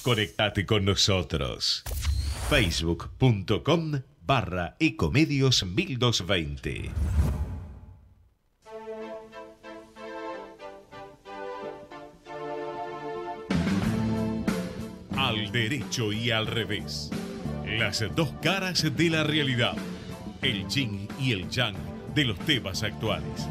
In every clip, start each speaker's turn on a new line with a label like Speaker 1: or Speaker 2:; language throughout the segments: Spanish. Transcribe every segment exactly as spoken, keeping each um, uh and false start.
Speaker 1: Conectate con nosotros. Facebook.com barra Ecomedios mil doscientos veinte. Al derecho y al revés. Las dos caras de la realidad. El yin y el yang de los temas actuales.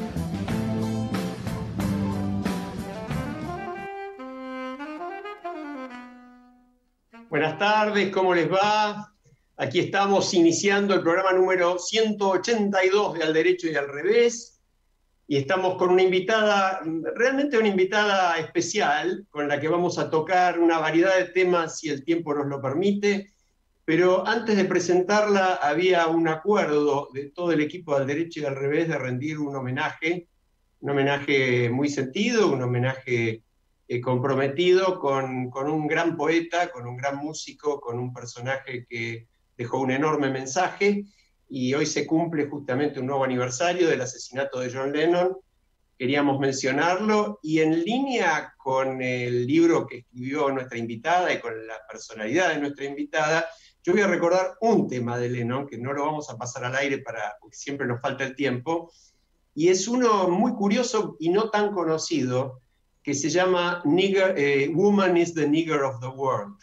Speaker 2: Buenas tardes, ¿cómo les va? Aquí estamos iniciando el programa número ciento ochenta y dos de Al Derecho y al Revés, y estamos con una invitada, realmente una invitada especial, con la que vamos a tocar una variedad de temas si el tiempo nos lo permite, pero antes de presentarla había un acuerdo de todo el equipo de Al Derecho y al Revés de rendir un homenaje, un homenaje muy sentido, un homenaje Eh, comprometido con, con un gran poeta, con un gran músico, con un personaje que dejó un enorme mensaje, y hoy se cumple justamente un nuevo aniversario del asesinato de John Lennon. Queríamos mencionarlo, y en línea con el libro que escribió nuestra invitada y con la personalidad de nuestra invitada, yo voy a recordar un tema de Lennon, que no lo vamos a pasar al aire para, porque siempre nos falta el tiempo, y es uno muy curioso y no tan conocido, que se llama Nigger, eh, Woman is the Nigger of the World.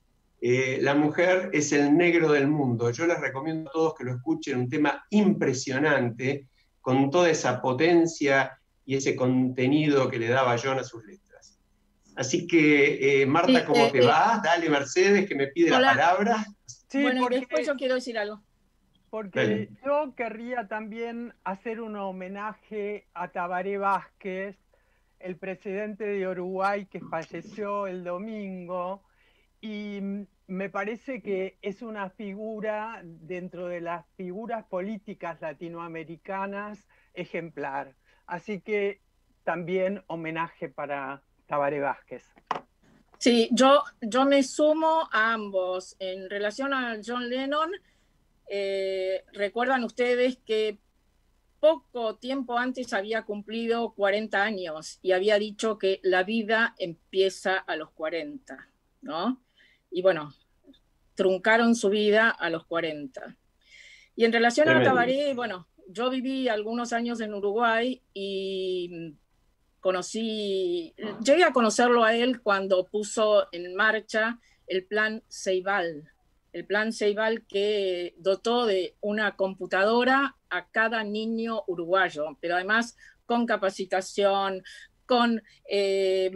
Speaker 2: Eh, la mujer es el negro del mundo. Yo les recomiendo a todos que lo escuchen, un tema impresionante, con toda esa potencia y ese contenido que le daba John a sus letras. Así que, eh, Marta, ¿cómo
Speaker 3: Sí,
Speaker 2: te
Speaker 3: eh,
Speaker 2: va? Dale, Mercedes, que me pide
Speaker 3: hola.
Speaker 2: la palabra.
Speaker 4: Sí,
Speaker 3: bueno,
Speaker 4: porque,
Speaker 3: y después yo quiero decir algo.
Speaker 4: porque
Speaker 2: Dale.
Speaker 4: yo querría también hacer un homenaje a Tabaré Vázquez, el presidente de Uruguay que falleció el domingo, y me parece que es una figura dentro de las figuras políticas latinoamericanas ejemplar. Así que también homenaje para Tabaré Vázquez.
Speaker 3: Sí, yo, yo me sumo a ambos. En relación a John Lennon, eh, recuerdan ustedes que poco tiempo antes había cumplido cuarenta años y había dicho que la vida empieza a los cuarenta, ¿no? Y bueno, truncaron su vida a los cuarenta. Y en relación
Speaker 2: Tremendo.
Speaker 3: a Tabaré, bueno, yo viví algunos años en Uruguay y conocí, llegué a conocerlo a él cuando puso en marcha el Plan Ceibal, el Plan Ceibal que dotó de una computadora a cada niño uruguayo, pero además con capacitación, con eh,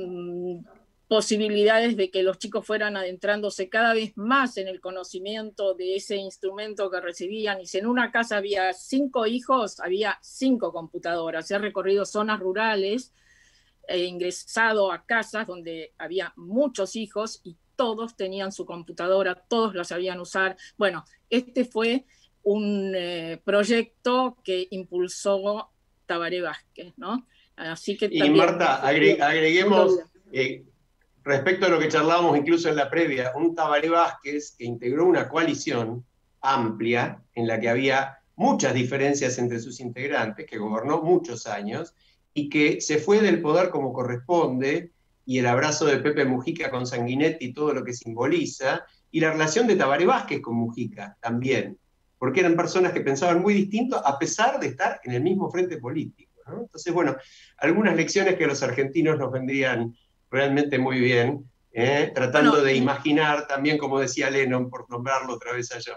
Speaker 3: posibilidades de que los chicos fueran adentrándose cada vez más en el conocimiento de ese instrumento que recibían. Y si en una casa había cinco hijos, había cinco computadoras. He recorrido zonas rurales, he ingresado a casas donde había muchos hijos y todos tenían su computadora, todos la sabían usar. Bueno, este fue un eh, proyecto que impulsó Tabaré Vázquez, ¿no? Así que
Speaker 2: Y
Speaker 3: también,
Speaker 2: Marta, agre- agreguemos, eh, respecto a lo que charlábamos incluso en la previa, un Tabaré Vázquez que integró una coalición amplia en la que había muchas diferencias entre sus integrantes, que gobernó muchos años y que se fue del poder como corresponde, y el abrazo de Pepe Mujica con Sanguinetti y todo lo que simboliza, y la relación de Tabaré Vázquez con Mujica también, porque eran personas que pensaban muy distinto a pesar de estar en el mismo frente político, ¿no? Entonces, bueno, algunas lecciones que a los argentinos nos vendrían realmente muy bien, ¿eh? Tratando
Speaker 3: bueno,
Speaker 2: de
Speaker 3: y,
Speaker 2: imaginar también, como decía Lennon, por nombrarlo otra vez allá.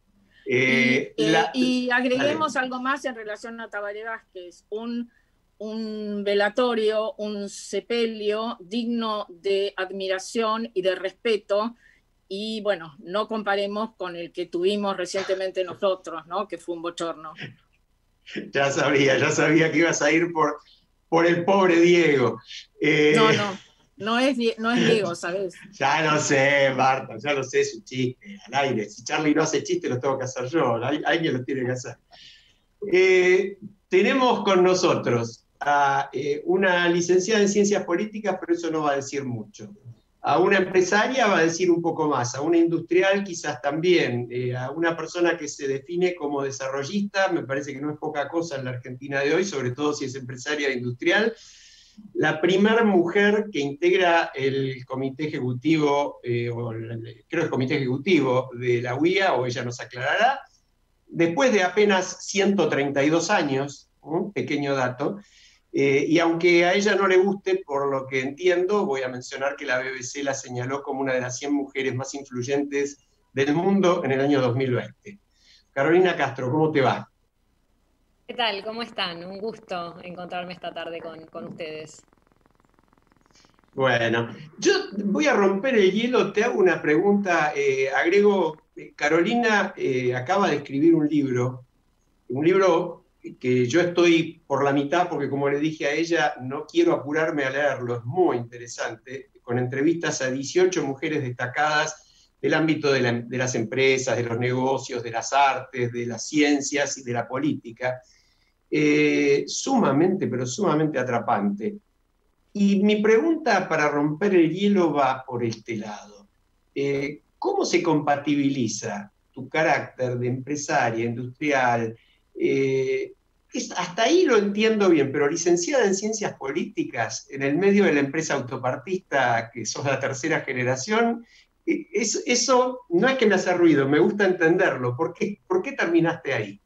Speaker 3: Eh,
Speaker 2: Eh,
Speaker 3: eh,
Speaker 2: la,
Speaker 3: y agreguemos
Speaker 2: dale.
Speaker 3: algo más en relación a Tabaré Vázquez, un, un velatorio, un sepelio digno de admiración y de respeto, y bueno, no comparemos con el que tuvimos recientemente nosotros, ¿no? Que fue un bochorno.
Speaker 2: Ya sabía, ya sabía que ibas a ir por, por el pobre Diego. Eh,
Speaker 3: no, no, no es, no es Diego, ¿sabes?
Speaker 2: Ya lo sé, Marta, ya lo sé, su chiste, al aire. Si Charlie no hace chiste, lo tengo que hacer yo, alguien lo tiene que hacer. Eh, tenemos con nosotros a eh, una licenciada en Ciencias Políticas, pero eso no va a decir mucho. A una empresaria va a decir un poco más, a una industrial quizás también, eh, a una persona que se define como desarrollista, me parece que no es poca cosa en la Argentina de hoy, sobre todo si es empresaria industrial, la primera mujer que integra el comité ejecutivo, eh, o el, creo el comité ejecutivo de la U I A, o ella nos aclarará, después de apenas ciento treinta y dos años, un pequeño dato, eh, y aunque a ella no le guste, por lo que entiendo, voy a mencionar que la B B C la señaló como una de las cien mujeres más influyentes del mundo en el año dos mil veinte. Carolina Castro, ¿cómo te va?
Speaker 5: ¿Qué tal? ¿Cómo están? Un gusto encontrarme esta tarde con, con ustedes.
Speaker 2: Bueno, yo voy a romper el hielo, te hago una pregunta, eh, agrego, Carolina eh, acaba de escribir un libro, un libro que yo estoy por la mitad porque como le dije a ella, no quiero apurarme a leerlo, es muy interesante, con entrevistas a dieciocho mujeres destacadas del ámbito de, la, de las empresas, de los negocios, de las artes, de las ciencias y de la política. Eh, sumamente, pero sumamente atrapante. Y mi pregunta para romper el hielo va por este lado. Eh, ¿Cómo se compatibiliza tu carácter de empresaria, industrial? Eh, es, hasta ahí lo entiendo bien, pero licenciada en Ciencias Políticas, en el medio de la empresa autopartista, que sos la tercera generación, eh, es, eso no es que me hace ruido, me gusta entenderlo. ¿Por qué, por qué terminaste ahí?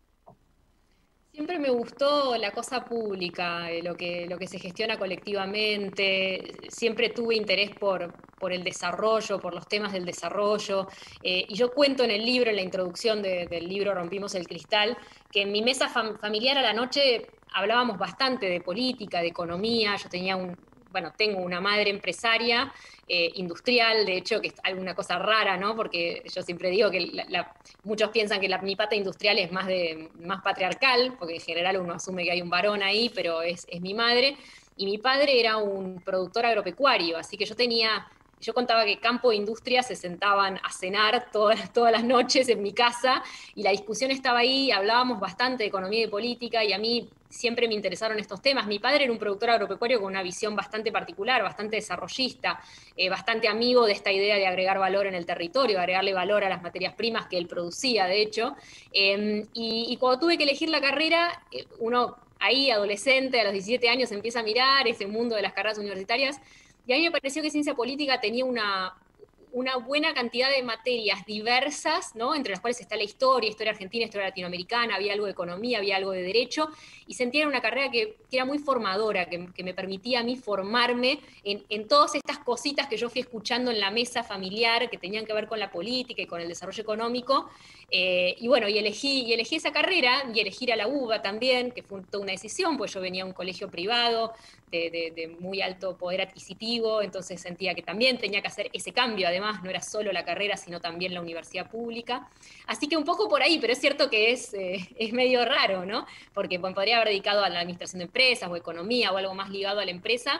Speaker 5: Siempre me gustó la cosa pública, eh, lo que, lo que se gestiona colectivamente. Siempre tuve interés por, por el desarrollo, por los temas del desarrollo. Eh, y yo cuento en el libro, en la introducción de, del libro Rompimos el Cristal, que en mi mesa fam familiar a la noche hablábamos bastante de política, de economía. Yo tenía un... Bueno, tengo una madre empresaria, eh, industrial, de hecho, que es alguna cosa rara, ¿no? Porque yo siempre digo que la, la, muchos piensan que la, mi pata industrial es más, de, más patriarcal, porque en general uno asume que hay un varón ahí, pero es, es mi madre. Y mi padre era un productor agropecuario, así que yo tenía... Yo contaba que campo e industria se sentaban a cenar todas, todas las noches en mi casa y la discusión estaba ahí, hablábamos bastante de economía y de política y a mí siempre me interesaron estos temas. Mi padre era un productor agropecuario con una visión bastante particular, bastante desarrollista, eh, bastante amigo de esta idea de agregar valor en el territorio, agregarle valor a las materias primas que él producía, de hecho. Eh, y, y cuando tuve que elegir la carrera, eh, uno ahí, adolescente, a los diecisiete años, empieza a mirar ese mundo de las carreras universitarias. Y a mí me pareció que ciencia política tenía una, una buena cantidad de materias diversas, ¿no? Entre las cuales está la historia, historia argentina, historia latinoamericana, había algo de economía, había algo de derecho, y sentía una carrera que, que era muy formadora, que, que me permitía a mí formarme en, en todas estas cositas que yo fui escuchando en la mesa familiar, que tenían que ver con la política y con el desarrollo económico. Eh, y bueno, y elegí, y elegí esa carrera, y elegir a la U B A también, que fue toda una decisión, pues yo venía a un colegio privado, de, de, de muy alto poder adquisitivo, entonces sentía que también tenía que hacer ese cambio, además no era solo la carrera, sino también la universidad pública. Así que un poco por ahí, pero es cierto que es, eh, es medio raro, ¿no? Porque bueno, podría haber dedicado a la administración de empresas, o economía, o algo más ligado a la empresa,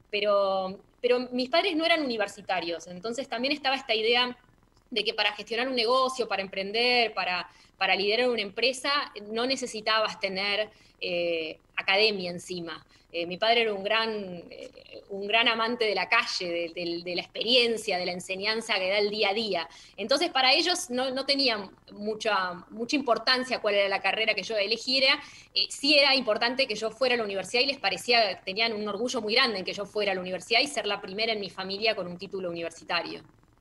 Speaker 5: pero, pero mis padres no eran universitarios, entonces también estaba esta idea de que para gestionar un negocio, para emprender, para, para liderar una empresa, no necesitabas tener eh, academia encima. Eh, mi padre era un gran, eh, un gran amante de la calle, de, de, de la experiencia, de la enseñanza que da el día a día. Entonces, para ellos no, no tenía mucha, mucha importancia cuál era la carrera que yo eligiera. Eh, sí era importante que yo fuera a la universidad y les parecía, tenían un orgullo muy grande en que yo fuera a la universidad y ser la primera en mi familia con un título universitario.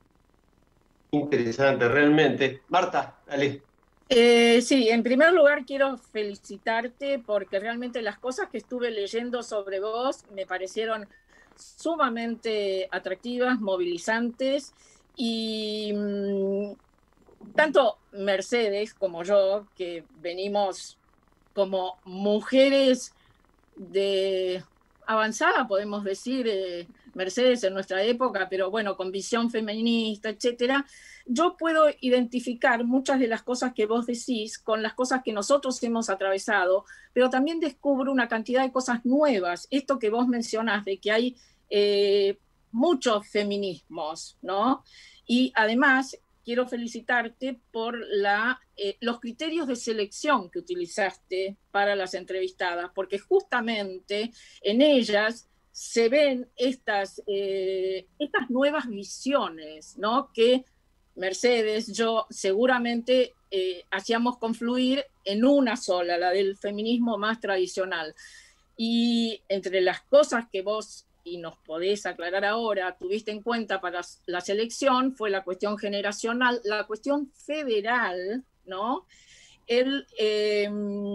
Speaker 2: Interesante, realmente. Marta, dale.
Speaker 3: Eh, sí, en primer lugar quiero felicitarte porque realmente las cosas que estuve leyendo sobre vos me parecieron sumamente atractivas, movilizantes y mmm, tanto Mercedes como yo, que venimos como mujeres de avanzada, podemos decir, eh, Mercedes en nuestra época, pero bueno, con visión feminista, etcétera, yo puedo identificar muchas de las cosas que vos decís con las cosas que nosotros hemos atravesado, pero también descubro una cantidad de cosas nuevas. Esto que vos mencionás de que hay eh, muchos feminismos, ¿no? Y además quiero felicitarte por la, eh, los criterios de selección que utilizaste para las entrevistadas, porque justamente en ellas se ven estas, eh, estas nuevas visiones, ¿no? Que Mercedes, yo seguramente eh, hacíamos confluir en una sola, la del feminismo más tradicional. Y entre las cosas que vos, y nos podés aclarar ahora, tuviste en cuenta para la selección, fue la cuestión generacional, la cuestión federal, ¿no? El, eh,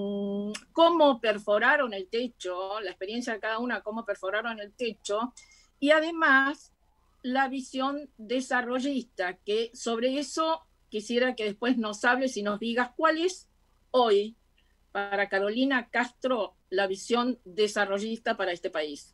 Speaker 3: cómo perforaron el techo, la experiencia de cada una, cómo perforaron el techo, y además la visión desarrollista, que sobre eso quisiera que después nos hables y nos digas cuál es hoy para Carolina Castro la visión desarrollista para este país.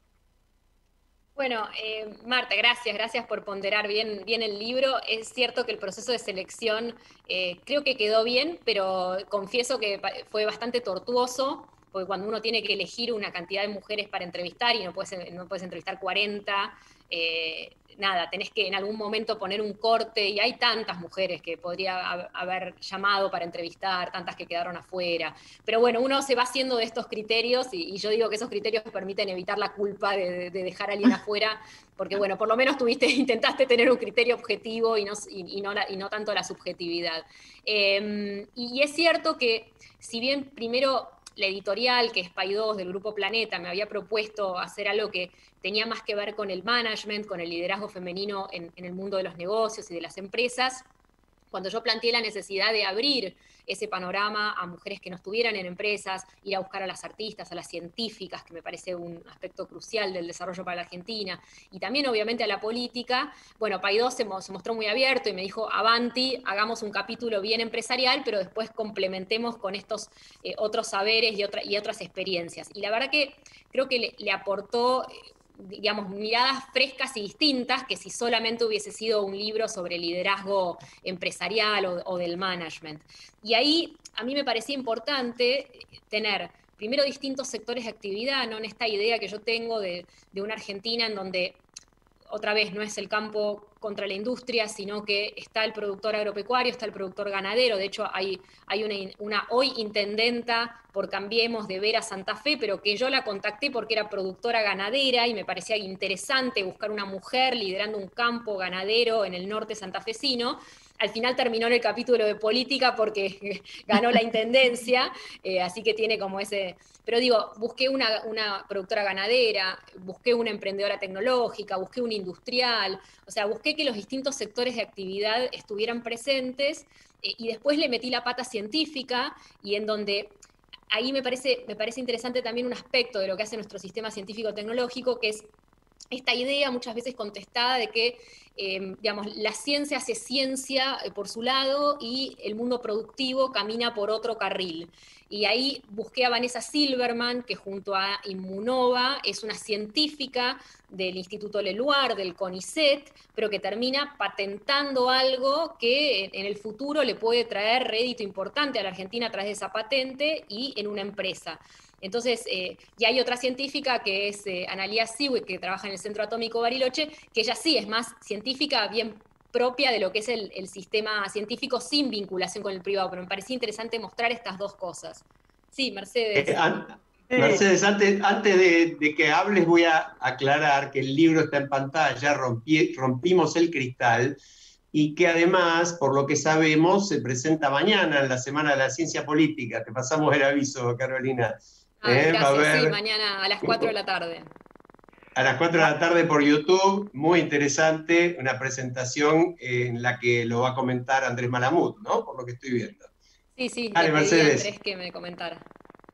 Speaker 5: Bueno, eh, Marta, gracias, gracias por ponderar bien, bien el libro. Es cierto que el proceso de selección eh, creo que quedó bien, pero confieso que fue bastante tortuoso, porque cuando uno tiene que elegir una cantidad de mujeres para entrevistar y no puedes, no puedes entrevistar cuarenta, eh, nada, tenés que en algún momento poner un corte, y hay tantas mujeres que podría haber llamado para entrevistar, tantas que quedaron afuera. Pero bueno, uno se va haciendo de estos criterios, y, y yo digo que esos criterios permiten evitar la culpa de, de dejar a alguien afuera, porque bueno, por lo menos tuviste, intentaste tener un criterio objetivo y no, y, y no, la, y no tanto la subjetividad. Eh, y, y es cierto que, si bien primero la editorial, que es Paidós del Grupo Planeta, me había propuesto hacer algo que tenía más que ver con el management, con el liderazgo femenino en, en el mundo de los negocios y de las empresas, cuando yo planteé la necesidad de abrir ese panorama a mujeres que no estuvieran en empresas, ir a buscar a las artistas, a las científicas, que me parece un aspecto crucial del desarrollo para la Argentina, y también obviamente a la política, bueno, Paidós se, se mostró muy abierto y me dijo, avanti, hagamos un capítulo bien empresarial, pero después complementemos con estos eh, otros saberes y, otra, y otras experiencias. Y la verdad que creo que le, le aportó... Eh, digamos, miradas frescas y distintas que si solamente hubiese sido un libro sobre liderazgo empresarial o, o del management. Y ahí a mí me parecía importante tener primero distintos sectores de actividad, ¿no? En esta idea que yo tengo de, de una Argentina en donde, otra vez, no es el campo contra la industria, sino que está el productor agropecuario, está el productor ganadero. De hecho, hay, hay una, una hoy intendenta por Cambiemos de Vera Santa Fe, pero que yo la contacté porque era productora ganadera y me parecía interesante buscar una mujer liderando un campo ganadero en el norte santafesino. Al final terminó en el capítulo de política porque ganó la intendencia, eh, así que tiene como ese... Pero digo, busqué una, una productora ganadera, busqué una emprendedora tecnológica, busqué un industrial, o sea, busqué que los distintos sectores de actividad estuvieran presentes, eh, y después le metí la pata científica, y en donde... Ahí me parece, me parece interesante también un aspecto de lo que hace nuestro sistema científico-tecnológico, que es esta idea muchas veces contestada de que eh, digamos, la ciencia hace ciencia por su lado y el mundo productivo camina por otro carril. Y ahí busqué a Vanessa Silverman, que junto a Inmunova es una científica del Instituto Leluar, del CONICET, pero que termina patentando algo que en el futuro le puede traer rédito importante a la Argentina a través de esa patente y en una empresa. Entonces, eh, y hay otra científica que es eh, Analía Siwi, que trabaja en el Centro Atómico Bariloche, que ella sí es más científica, bien propia de lo que es el, el sistema científico sin vinculación con el privado, pero me parecía interesante mostrar estas dos cosas. Sí, Mercedes.
Speaker 2: Eh, an Mercedes, antes, antes de, de que hables voy a aclarar que el libro está en pantalla, rompí, rompimos el cristal, y que además, por lo que sabemos, se presenta mañana en la Semana de la Ciencia Política. Te pasamos el aviso, Carolina.
Speaker 5: Ah,
Speaker 2: eh,
Speaker 5: gracias,
Speaker 2: va a ver,
Speaker 5: sí, mañana a las cuatro de la tarde.
Speaker 2: A las cuatro de la tarde por YouTube, muy interesante, una presentación en la que lo va a comentar Andrés Malamud, ¿no? Por lo que estoy viendo.
Speaker 5: Sí, sí,
Speaker 2: Dale,
Speaker 5: le pedí
Speaker 2: Mercedes.
Speaker 5: a Andrés que me comentara.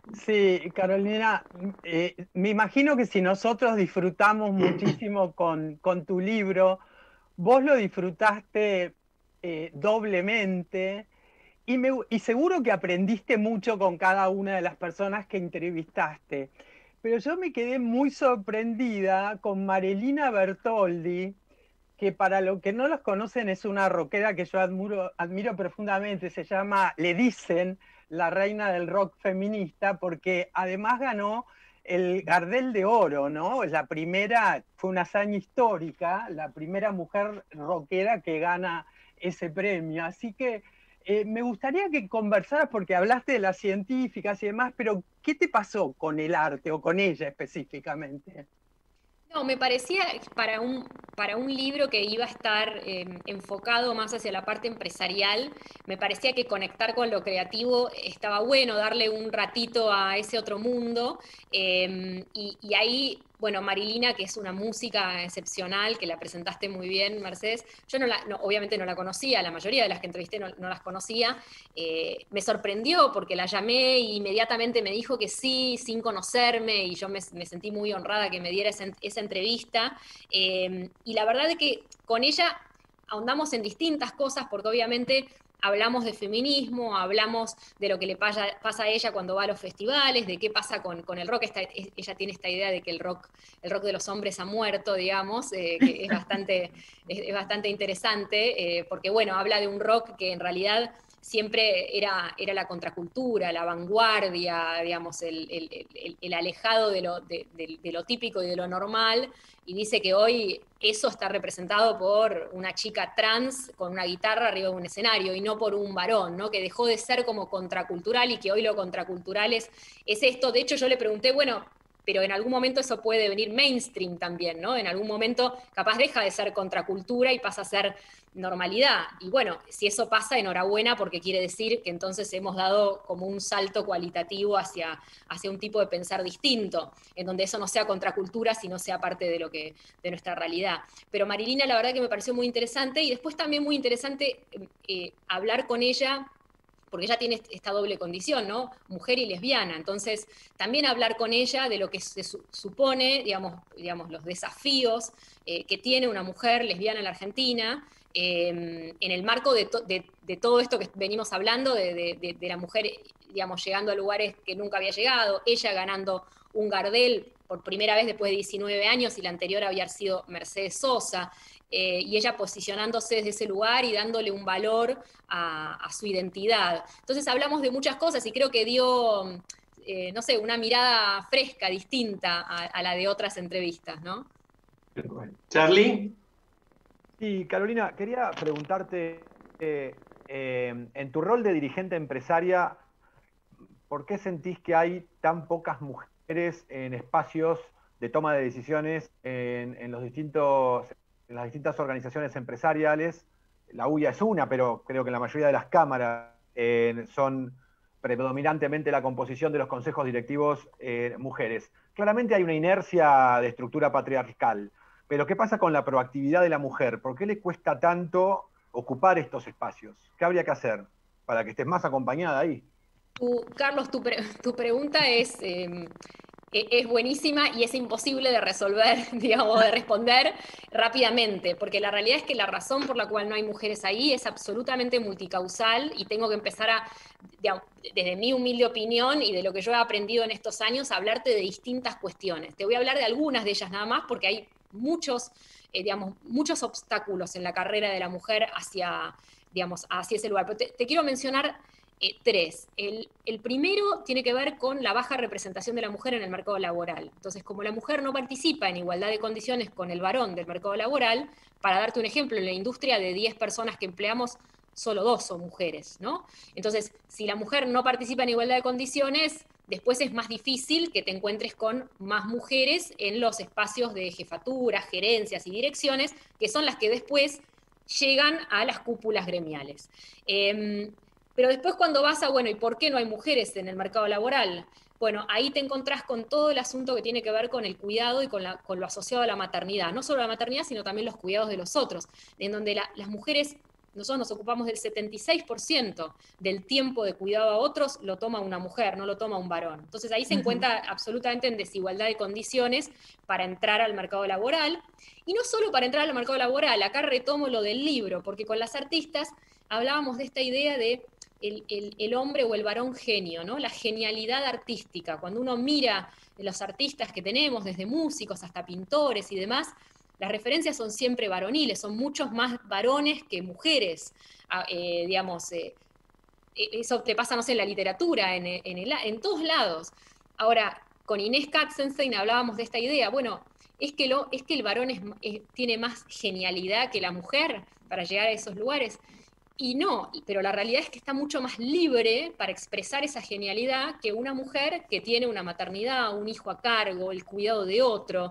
Speaker 4: Sí, Carolina, eh, me imagino que si nosotros disfrutamos muchísimo con, con tu libro, vos lo disfrutaste eh, doblemente, y, me, y seguro que aprendiste mucho con cada una de las personas que entrevistaste. Pero yo me quedé muy sorprendida con Marilina Bertoldi, que para los que no los conocen es una rockera que yo admiro, admiro profundamente, se llama, le dicen, la reina del rock feminista, porque además ganó el Gardel de Oro, ¿no? La primera, fue una hazaña histórica, la primera mujer rockera que gana ese premio. Así que eh, me gustaría que conversaras, porque hablaste de las científicas y demás, pero ¿qué te pasó con el arte o con ella específicamente?
Speaker 5: No, me parecía para un, para un libro que iba a estar eh, enfocado más hacia la parte empresarial, me parecía que conectar con lo creativo estaba bueno, darle un ratito a ese otro mundo. eh, y, y ahí, bueno, Marilina, que es una música excepcional, que la presentaste muy bien, Mercedes, yo no la, no, obviamente no la conocía, la mayoría de las que entrevisté no, no las conocía. Eh, me sorprendió porque la llamé e inmediatamente me dijo que sí, sin conocerme, y yo me, me sentí muy honrada que me diera esa, esa entrevista. Eh, y la verdad es que con ella ahondamos en distintas cosas, porque obviamente hablamos de feminismo, hablamos de lo que le pasa, pasa a ella cuando va a los festivales, de qué pasa con, con el rock. Esta, ella tiene esta idea de que el rock, el rock de los hombres ha muerto, digamos, eh, que es bastante, es, es bastante interesante, eh, porque bueno, habla de un rock que en realidad siempre era, era la contracultura, la vanguardia, digamos, el, el, el, el alejado de lo, de, de, de lo típico y de lo normal, y dice que hoy eso está representado por una chica trans con una guitarra arriba de un escenario y no por un varón, ¿no? Que dejó de ser como contracultural y que hoy lo contracultural es, es esto. De hecho, yo le pregunté, bueno, pero en algún momento eso puede venir mainstream también, ¿no? En algún momento capaz deja de ser contracultura y pasa a ser normalidad. Y bueno, si eso pasa, enhorabuena, porque quiere decir que entonces hemos dado como un salto cualitativo hacia, hacia un tipo de pensar distinto, en donde eso no sea contracultura, sino sea parte de, lo que, de nuestra realidad. Pero Marilina, la verdad que me pareció muy interesante, y después también muy interesante eh, hablar con ella, porque ella tiene esta doble condición, ¿no? Mujer y lesbiana. Entonces, también hablar con ella de lo que se su supone, digamos, digamos, los desafíos eh, que tiene una mujer lesbiana en la Argentina, eh, en el marco de, to de, de todo esto que venimos hablando, de, de, de la mujer, digamos, llegando a lugares que nunca había llegado, ella ganando un Gardel por primera vez después de diecinueve años, y la anterior había sido Mercedes Sosa. Eh, y ella posicionándose desde ese lugar y dándole un valor a, a su identidad. Entonces hablamos de muchas cosas y creo que dio, eh, no sé, una mirada fresca, distinta a, a la de otras entrevistas, ¿no?
Speaker 2: Charlie.
Speaker 6: Sí, Carolina, quería preguntarte, eh, eh, en tu rol de dirigente empresaria, ¿por qué sentís que hay tan pocas mujeres en espacios de toma de decisiones en, en los distintos... en las distintas organizaciones empresariales? La U I A es una, pero creo que en la mayoría de las cámaras eh, son predominantemente la composición de los consejos directivos eh, mujeres. Claramente hay una inercia de estructura patriarcal, pero ¿qué pasa con la proactividad de la mujer? ¿Por qué le cuesta tanto ocupar estos espacios? ¿Qué habría que hacer para que estés más acompañada ahí?
Speaker 5: Tu, Carlos, tu, pre tu pregunta es... Eh... es buenísima y es imposible de resolver, digamos, de responder rápidamente, porque la realidad es que la razón por la cual no hay mujeres ahí es absolutamente multicausal, y tengo que empezar a, digamos, desde mi humilde opinión y de lo que yo he aprendido en estos años, a hablarte de distintas cuestiones. Te voy a hablar de algunas de ellas nada más, porque hay muchos, eh, digamos, muchos obstáculos en la carrera de la mujer hacia, digamos, hacia ese lugar. Pero te, te quiero mencionar Eh, tres. El, el primero tiene que ver con la baja representación de la mujer en el mercado laboral. Entonces, como la mujer no participa en igualdad de condiciones con el varón del mercado laboral, para darte un ejemplo, en la industria de diez personas que empleamos, solo dos son mujeres, ¿no? Entonces, si la mujer no participa en igualdad de condiciones, después es más difícil que te encuentres con más mujeres en los espacios de jefatura, gerencias y direcciones, que son las que después llegan a las cúpulas gremiales. Eh, Pero después cuando vas a, bueno, ¿y por qué no hay mujeres en el mercado laboral? Bueno, ahí te encontrás con todo el asunto que tiene que ver con el cuidado y con, la, con lo asociado a la maternidad. No solo la maternidad, sino también los cuidados de los otros, en donde la, las mujeres, nosotros nos ocupamos del setenta y seis por ciento del tiempo de cuidado a otros, lo toma una mujer, no lo toma un varón. Entonces ahí se uh-huh. encuentra absolutamente en desigualdad de condiciones para entrar al mercado laboral. Y no solo para entrar al mercado laboral, acá retomo lo del libro, porque con las artistas hablábamos de esta idea de El, el, el hombre o el varón genio, ¿no? La genialidad artística. Cuando uno mira los artistas que tenemos, desde músicos hasta pintores y demás, las referencias son siempre varoniles, son muchos más varones que mujeres. Eh, digamos, eh, eso te pasa, no sé, en la literatura, en, en, el, en todos lados. Ahora, con Inés Katzenstein hablábamos de esta idea. Bueno, es que, lo, es que el varón es, es, tiene más genialidad que la mujer para llegar a esos lugares. Y no, pero la realidad es que está mucho más libre para expresar esa genialidad que una mujer que tiene una maternidad, un hijo a cargo, el cuidado de otro.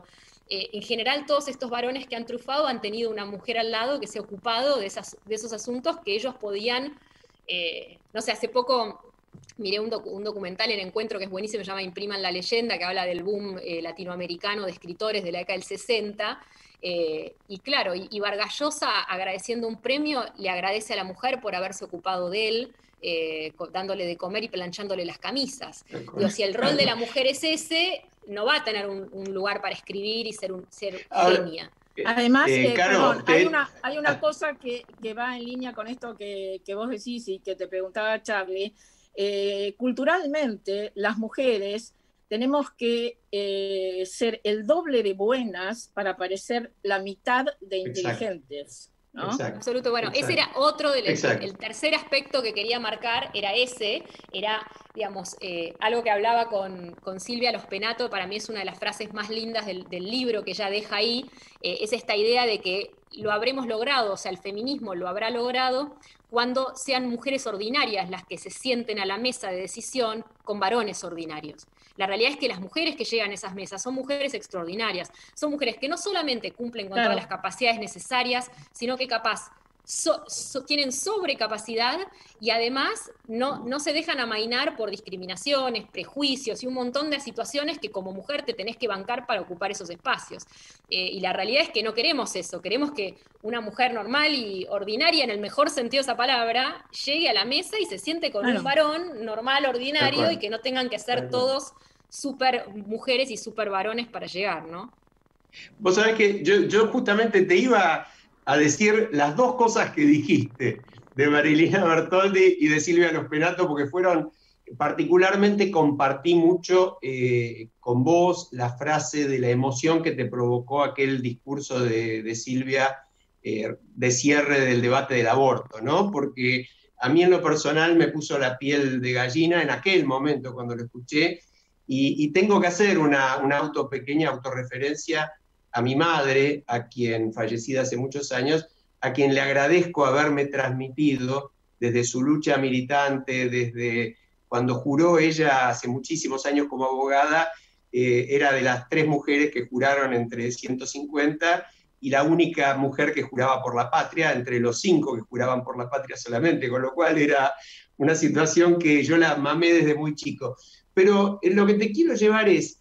Speaker 5: eh, en general todos estos varones que han triunfado han tenido una mujer al lado que se ha ocupado de, esas, de esos asuntos que ellos podían, eh, no sé, hace poco miré un, docu un documental en Encuentro que es buenísimo, se llama Impriman la leyenda, que habla del boom eh, latinoamericano de escritores de la década del sesenta, eh, y claro, y, y Vargas Llosa, agradeciendo un premio, le agradece a la mujer por haberse ocupado de él, eh, dándole de comer y planchándole las camisas. Digo, si el rol de la mujer es ese, no va a tener un, un lugar para escribir y ser, un, ser genia.
Speaker 3: Además, eh,
Speaker 2: eh, Caro,
Speaker 3: perdón,
Speaker 2: te...
Speaker 3: hay, una, hay una cosa que, que va en línea con esto que, que vos decís y que te preguntaba Charlie. Eh, culturalmente, las mujeres tenemos que eh, ser el doble de buenas para parecer la mitad de inteligentes. ¿No?
Speaker 5: Exacto. Absoluto, bueno, Exacto. ese era otro del el, el tercer aspecto que quería marcar, era ese, era, digamos, eh, algo que hablaba con, con Silvia Los Penato, para mí es una de las frases más lindas del, del libro que ella deja ahí, eh, es esta idea de que lo habremos logrado, o sea, el feminismo lo habrá logrado cuando sean mujeres ordinarias las que se sienten a la mesa de decisión con varones ordinarios. La realidad es que las mujeres que llegan a esas mesas son mujeres extraordinarias, son mujeres que no solamente cumplen con claro. todas las capacidades necesarias, sino que capaz so, so, tienen sobrecapacidad y además no, no se dejan amainar por discriminaciones, prejuicios y un montón de situaciones que como mujer te tenés que bancar para ocupar esos espacios. Eh, y la realidad es que no queremos eso, queremos que una mujer normal y ordinaria, en el mejor sentido de esa palabra, llegue a la mesa y se siente con claro. un varón normal, ordinario, y que no tengan que ser todos súper mujeres y súper varones para llegar, ¿no?
Speaker 2: Vos sabés que yo, yo justamente te iba a decir las dos cosas que dijiste, de Marilina Bertoldi y de Silvia Los Penato, porque fueron, particularmente compartí mucho eh, con vos la frase de la emoción que te provocó aquel discurso de, de Silvia eh, de cierre del debate del aborto, ¿no? Porque a mí en lo personal me puso la piel de gallina en aquel momento cuando lo escuché, y, y tengo que hacer una, una auto, pequeña autorreferencia a mi madre, a quien fallecida hace muchos años, a quien le agradezco haberme transmitido desde su lucha militante, desde cuando juró ella hace muchísimos años como abogada, eh, era de las tres mujeres que juraron entre ciento cincuenta y la única mujer que juraba por la patria, entre los cinco que juraban por la patria solamente, con lo cual era una situación que yo la mamé desde muy chico. Pero lo que te quiero llevar es,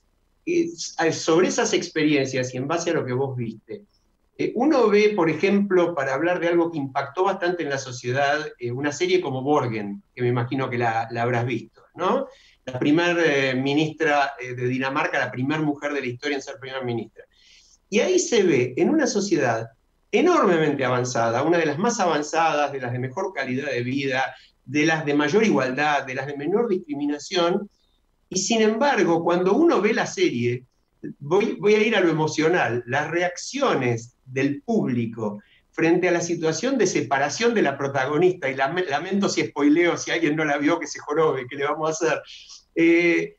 Speaker 2: es sobre esas experiencias y en base a lo que vos viste. Eh, uno ve, por ejemplo, para hablar de algo que impactó bastante en la sociedad, eh, una serie como Borgen, que me imagino que la, la habrás visto, ¿no? La primer eh, ministra eh, de Dinamarca, la primera mujer de la historia en ser primera ministra. Y ahí se ve, en una sociedad enormemente avanzada, una de las más avanzadas, de las de mejor calidad de vida, de las de mayor igualdad, de las de menor discriminación, y sin embargo, cuando uno ve la serie, voy, voy a ir a lo emocional, las reacciones del público frente a la situación de separación de la protagonista, y lamento si spoileo, si alguien no la vio, que se jorobe, ¿qué le vamos a hacer? Eh,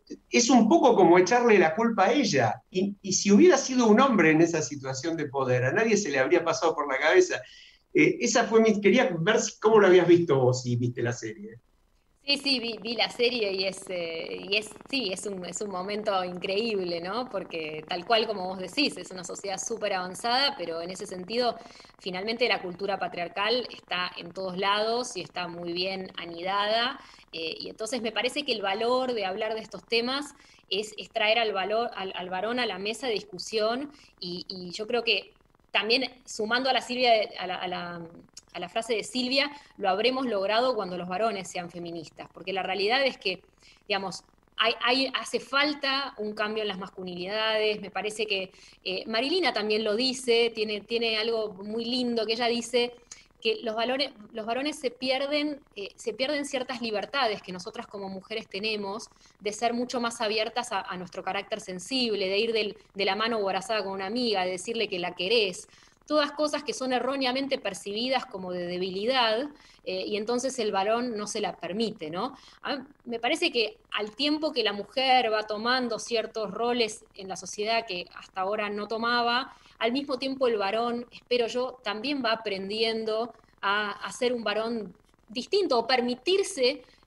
Speaker 2: es un poco como echarle la culpa a ella, y, y si hubiera sido un hombre en esa situación de poder, a nadie se le habría pasado por la cabeza. Eh, esa fue mi... Quería ver cómo lo habías visto vos, si viste la serie.
Speaker 5: Sí, sí, vi, vi la serie y es, eh, y es sí, es un, es un momento increíble, ¿no? Porque tal cual como vos decís, es una sociedad súper avanzada, pero en ese sentido, finalmente la cultura patriarcal está en todos lados y está muy bien anidada, eh, y entonces me parece que el valor de hablar de estos temas es, es traer al, valor, al, al varón a la mesa de discusión, y, y yo creo que también sumando a la, Silvia, a la, a la a la frase de Silvia, lo habremos logrado cuando los varones sean feministas, porque la realidad es que, digamos, hay, hay, hace falta un cambio en las masculinidades. Me parece que eh, Marilina también lo dice, tiene, tiene algo muy lindo, que ella dice que los, valores, los varones se pierden, eh, se pierden ciertas libertades que nosotras como mujeres tenemos, de ser mucho más abiertas a, a nuestro carácter sensible, de ir del, de la mano o abrazada con una amiga, de decirle que la querés, todas cosas que son erróneamente percibidas como de debilidad, eh, y entonces el varón no se la permite, ¿no? A mí me parece que al tiempo que la mujer va tomando ciertos roles en la sociedad que hasta ahora no tomaba, al mismo tiempo el varón, espero yo, también va aprendiendo a, a ser un varón distinto, o permitirse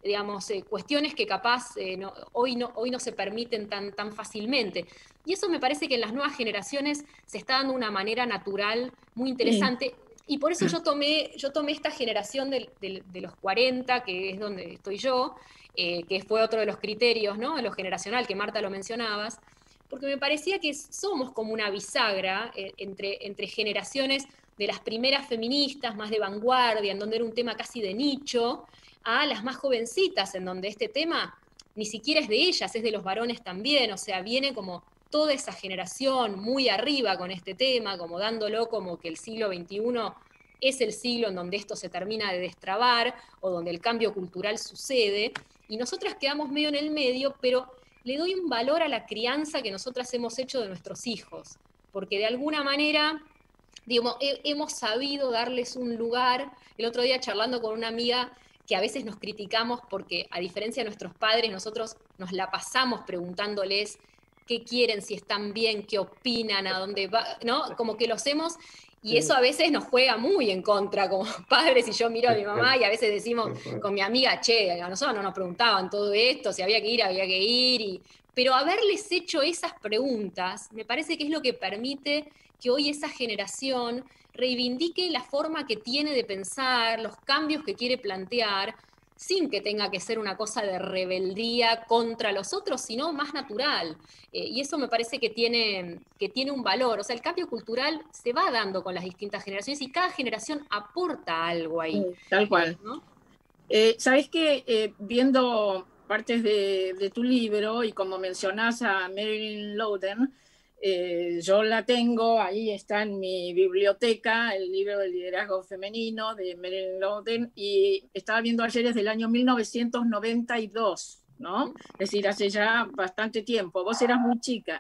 Speaker 5: digamos, eh, cuestiones que capaz eh, no, hoy, no, hoy no se permiten tan, tan fácilmente. Y eso me parece que en las nuevas generaciones se está dando de una manera natural muy interesante. Sí. Y por eso yo tomé, yo tomé esta generación de, de, de los cuarenta, que es donde estoy yo, eh, que fue otro de los criterios, ¿no? Lo generacional, que Marta lo mencionabas, porque me parecía que somos como una bisagra eh, entre, entre generaciones de las primeras feministas, más de vanguardia, en donde era un tema casi de nicho, a las más jovencitas, en donde este tema ni siquiera es de ellas, es de los varones también, o sea, viene como toda esa generación muy arriba con este tema, como dándolo como que el siglo veintiuno es el siglo en donde esto se termina de destrabar, o donde el cambio cultural sucede, y nosotras quedamos medio en el medio, pero le doy un valor a la crianza que nosotras hemos hecho de nuestros hijos, porque de alguna manera, digamos, he, hemos sabido darles un lugar. El otro día charlando con una amiga que a veces nos criticamos porque, a diferencia de nuestros padres, nosotros nos la pasamos preguntándoles qué quieren, si están bien, qué opinan, a dónde va, ¿no? Como que lo hacemos, y eso a veces nos juega muy en contra como padres, y yo miro a mi mamá y a veces decimos con mi amiga, che, a nosotros no nos preguntaban todo esto, si había que ir, había que ir, y... pero haberles hecho esas preguntas me parece que es lo que permite que hoy esa generación reivindique la forma que tiene de pensar, los cambios que quiere plantear, sin que tenga que ser una cosa de rebeldía contra los otros, sino más natural. Eh, y eso me parece que tiene, que tiene un valor. O sea, el cambio cultural se va dando con las distintas generaciones y cada generación aporta algo ahí.
Speaker 3: Sí, tal cual. ¿No? Eh, ¿Sabés qué? Eh, viendo partes de, de tu libro, y como mencionás a Marilyn Lowden, Eh, yo la tengo, ahí está en mi biblioteca, el libro del liderazgo femenino de Marilyn Lowden, y estaba viendo ayer, es del año mil novecientos noventa y dos, ¿no? Es decir, hace ya bastante tiempo. Vos eras muy chica.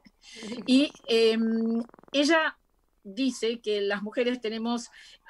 Speaker 3: Y eh, ella dice que las mujeres tenemos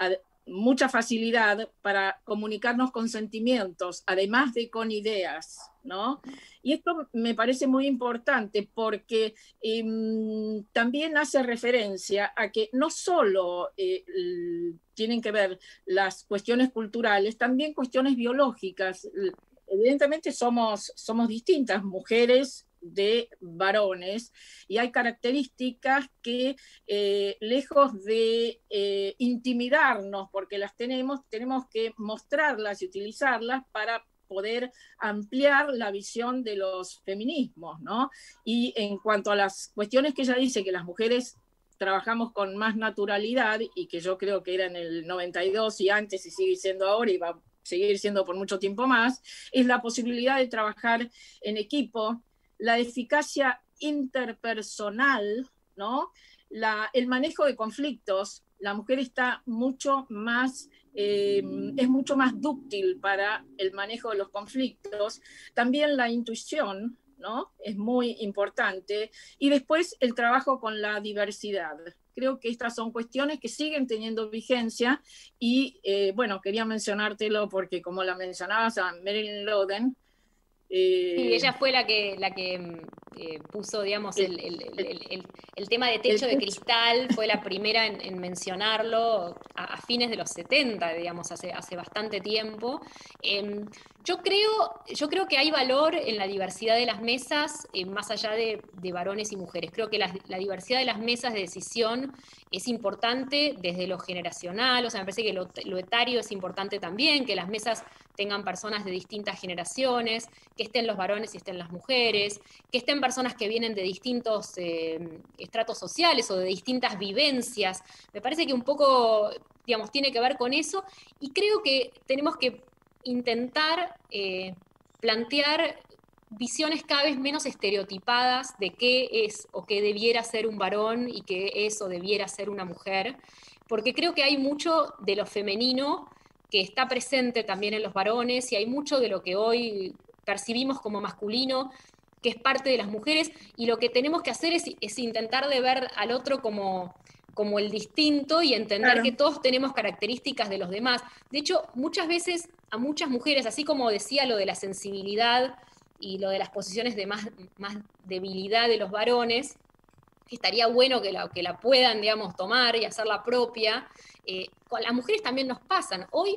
Speaker 3: mucha facilidad para comunicarnos con sentimientos, además de con ideas, ¿no? Y esto me parece muy importante porque eh, también hace referencia a que no solo eh, tienen que ver las cuestiones culturales, también cuestiones biológicas. Evidentemente somos, somos distintas, mujeres de varones, y hay características que eh, lejos de eh, intimidarnos porque las tenemos, tenemos que mostrarlas y utilizarlas para poder ampliar la visión de los feminismos, ¿no? Y en cuanto a las cuestiones que ella dice que las mujeres trabajamos con más naturalidad, y que yo creo que era en el noventa y dos y antes, y sigue siendo ahora y va a seguir siendo por mucho tiempo más, es la posibilidad de trabajar en equipo, la eficacia interpersonal, ¿no? La, el manejo de conflictos. La mujer está mucho más, eh, es mucho más dúctil para el manejo de los conflictos. También la intuición, ¿no? Es muy importante. Y después el trabajo con la diversidad. Creo que estas son cuestiones que siguen teniendo vigencia, y eh, bueno, quería mencionártelo porque, como la mencionabas a Marilyn Lowden,
Speaker 5: Eh, sí, ella fue la que, la que eh, puso, digamos, el, el, el, el, el tema de techo de cristal, fue la primera en, en mencionarlo a, a fines de los setenta, digamos, hace, hace bastante tiempo. Eh, yo, creo, yo creo que hay valor en la diversidad de las mesas, eh, más allá de, de varones y mujeres. Creo que la, la diversidad de las mesas de decisión es importante desde lo generacional, o sea, me parece que lo, lo etario es importante también, que las mesas tengan personas de distintas generaciones, que estén los varones y estén las mujeres, que estén personas que vienen de distintos eh, estratos sociales o de distintas vivencias. Me parece que un poco, digamos, tiene que ver con eso, y creo que tenemos que intentar eh, plantear visiones cada vez menos estereotipadas de qué es o qué debiera ser un varón y qué es o debiera ser una mujer, porque creo que hay mucho de lo femenino que está presente también en los varones, y hay mucho de lo que hoy percibimos como masculino que es parte de las mujeres, y lo que tenemos que hacer es, es intentar de ver al otro como, como el distinto, y entender claro. que todos tenemos características de los demás. De hecho, muchas veces a muchas mujeres, así como decía lo de la sensibilidad y lo de las posiciones de más, más debilidad de los varones, que estaría bueno que la, que la puedan, digamos, tomar y hacerla propia, eh, con las mujeres también nos pasan. Hoy,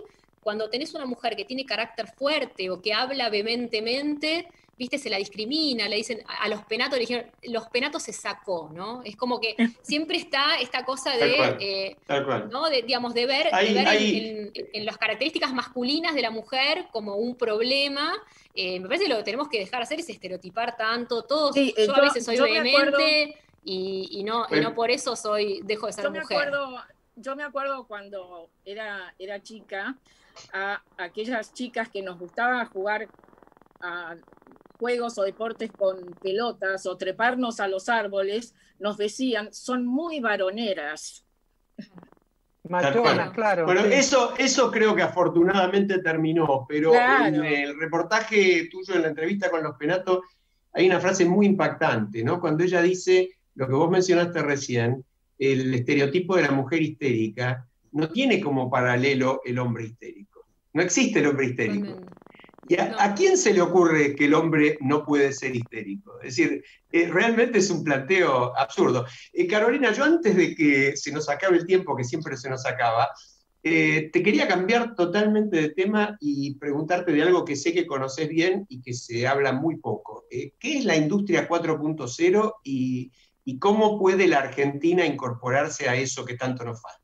Speaker 5: cuando tenés una mujer que tiene carácter fuerte o que habla vehementemente, viste, se la discrimina, le dicen, a los penatos le dijeron, los penatos se sacó, ¿no? Es como que siempre está esta cosa de,
Speaker 2: Tal cual,
Speaker 5: eh,
Speaker 2: tal cual.
Speaker 5: ¿no? de digamos, de ver,
Speaker 2: Hay-
Speaker 5: de ver
Speaker 2: hay-
Speaker 5: en, en- en las características masculinas de la mujer como un problema. Eh, me parece que lo que tenemos que dejar de hacer es estereotipar tanto, todos,
Speaker 3: Sí, eh,
Speaker 5: yo a
Speaker 3: yo-
Speaker 5: veces soy
Speaker 3: yo me acuerdo-
Speaker 5: vehemente y, y no, y no por eso soy, dejo de ser
Speaker 3: Yo me
Speaker 5: mujer.
Speaker 3: acuerdo, yo me acuerdo cuando era, era chica, a aquellas chicas que nos gustaba jugar a juegos o deportes con pelotas o treparnos a los árboles, nos decían, son muy varoneras.
Speaker 4: Machonas, claro.
Speaker 2: Bueno,
Speaker 4: sí.
Speaker 2: eso, eso creo que afortunadamente terminó, pero
Speaker 3: Claro.
Speaker 2: en el reportaje tuyo, en la entrevista con los Penato, hay una frase muy impactante, ¿no? Cuando ella dice, lo que vos mencionaste recién, el estereotipo de la mujer histérica no tiene como paralelo el hombre histérico. No existe el hombre histérico.
Speaker 5: Totalmente.
Speaker 2: ¿Y a,
Speaker 5: No.
Speaker 2: a quién se le ocurre que el hombre no puede ser histérico? Es decir, eh, realmente es un planteo absurdo. Eh, Carolina, yo antes de que se nos acabe el tiempo, que siempre se nos acaba, eh, te quería cambiar totalmente de tema y preguntarte de algo que sé que conoces bien y que se habla muy poco. Eh, ¿qué es la industria cuatro punto cero y, y cómo puede la Argentina incorporarse a eso que tanto nos falta?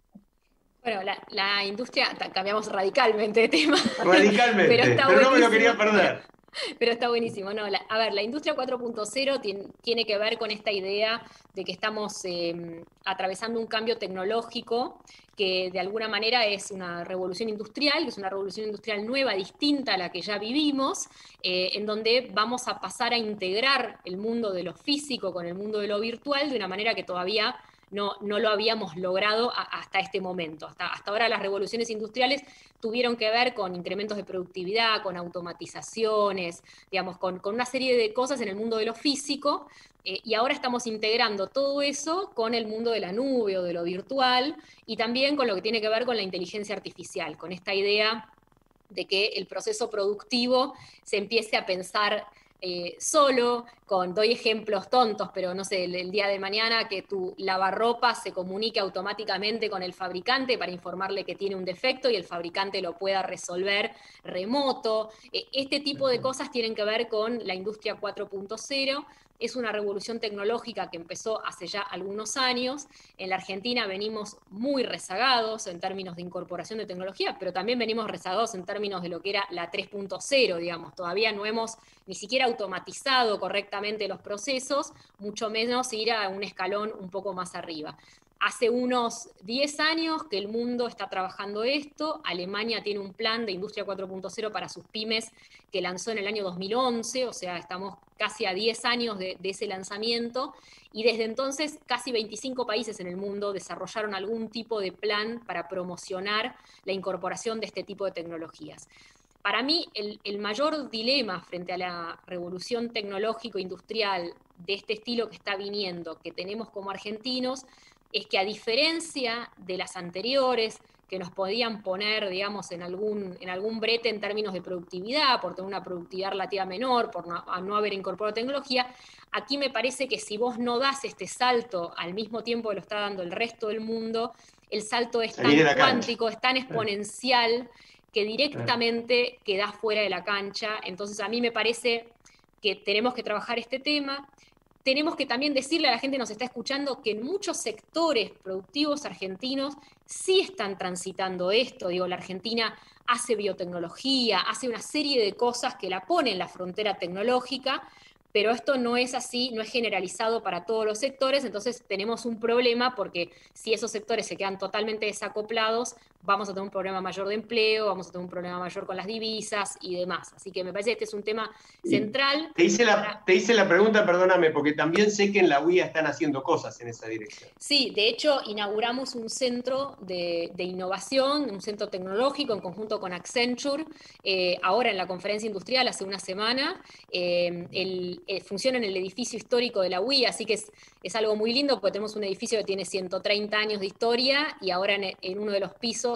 Speaker 5: Bueno, la, la industria, ta- cambiamos radicalmente de tema.
Speaker 2: Radicalmente,
Speaker 5: Pero
Speaker 2: pero,
Speaker 5: está
Speaker 2: no me lo
Speaker 5: buenísimo.
Speaker 2: quería perder.
Speaker 5: Pero está buenísimo. No, la- a ver, la industria cuatro punto cero tiene, tiene que ver con esta idea de que estamos eh, atravesando un cambio tecnológico que de alguna manera es una revolución industrial, que es una revolución industrial nueva, distinta a la que ya vivimos, eh, en donde vamos a pasar a integrar el mundo de lo físico con el mundo de lo virtual de una manera que todavía no, no lo habíamos logrado a, hasta este momento. Hasta, hasta ahora las revoluciones industriales tuvieron que ver con incrementos de productividad, con automatizaciones, digamos, con, con una serie de cosas en el mundo de lo físico, eh, y ahora estamos integrando todo eso con el mundo de la nube o de lo virtual, y también con lo que tiene que ver con la inteligencia artificial, con esta idea de que el proceso productivo se empiece a pensar Eh, solo, con, doy ejemplos tontos, pero no sé, el, el día de mañana que tu lavarropa se comunique automáticamente con el fabricante para informarle que tiene un defecto y el fabricante lo pueda resolver remoto. Eh, este tipo de cosas tienen que ver con la industria cuatro punto cero. Es una revolución tecnológica que empezó hace ya algunos años. En la Argentina venimos muy rezagados en términos de incorporación de tecnología, pero también venimos rezagados en términos de lo que era la tres punto cero, digamos. Todavía no hemos ni siquiera automatizado correctamente los procesos, mucho menos ir a un escalón un poco más arriba. Hace unos diez años que el mundo está trabajando esto. Alemania tiene un plan de industria cuatro punto cero para sus pymes que lanzó en el año dos mil once, o sea, estamos casi a diez años de, de ese lanzamiento, y desde entonces casi veinticinco países en el mundo desarrollaron algún tipo de plan para promocionar la incorporación de este tipo de tecnologías. Para mí, el, el mayor dilema frente a la revolución tecnológico-industrial de este estilo que está viniendo, que tenemos como argentinos, es que a diferencia de las anteriores, que nos podían poner, digamos, en algún, en algún brete en términos de productividad, por tener una productividad relativa menor, por no, a no haber incorporado tecnología, aquí me parece que si vos no das este salto al mismo tiempo que lo está dando el resto del mundo, el salto es tan cuántico, es tan exponencial, que directamente quedás fuera de la cancha. Entonces a mí me parece que tenemos que trabajar este tema. Tenemos que también decirle a la gente que nos está escuchando que en muchos sectores productivos argentinos sí están transitando esto. Digo, la Argentina hace biotecnología, hace una serie de cosas que la pone en la frontera tecnológica, pero esto no es así, no es generalizado para todos los sectores, entonces tenemos un problema porque si esos sectores se quedan totalmente desacoplados, vamos a tener un problema mayor de empleo, vamos a tener un problema mayor con las divisas y demás. Así que me parece que este es un tema central.
Speaker 2: Te hice la, te hice la pregunta, perdóname, porque también sé que en la U I A están haciendo cosas en esa dirección.
Speaker 5: Sí, de hecho inauguramos un centro de, de innovación, un centro tecnológico en conjunto con Accenture, eh, ahora en la conferencia industrial hace una semana. Eh, el, eh, funciona en el edificio histórico de la U I A, así que es, es algo muy lindo porque tenemos un edificio que tiene ciento treinta años de historia y ahora en, en uno de los pisos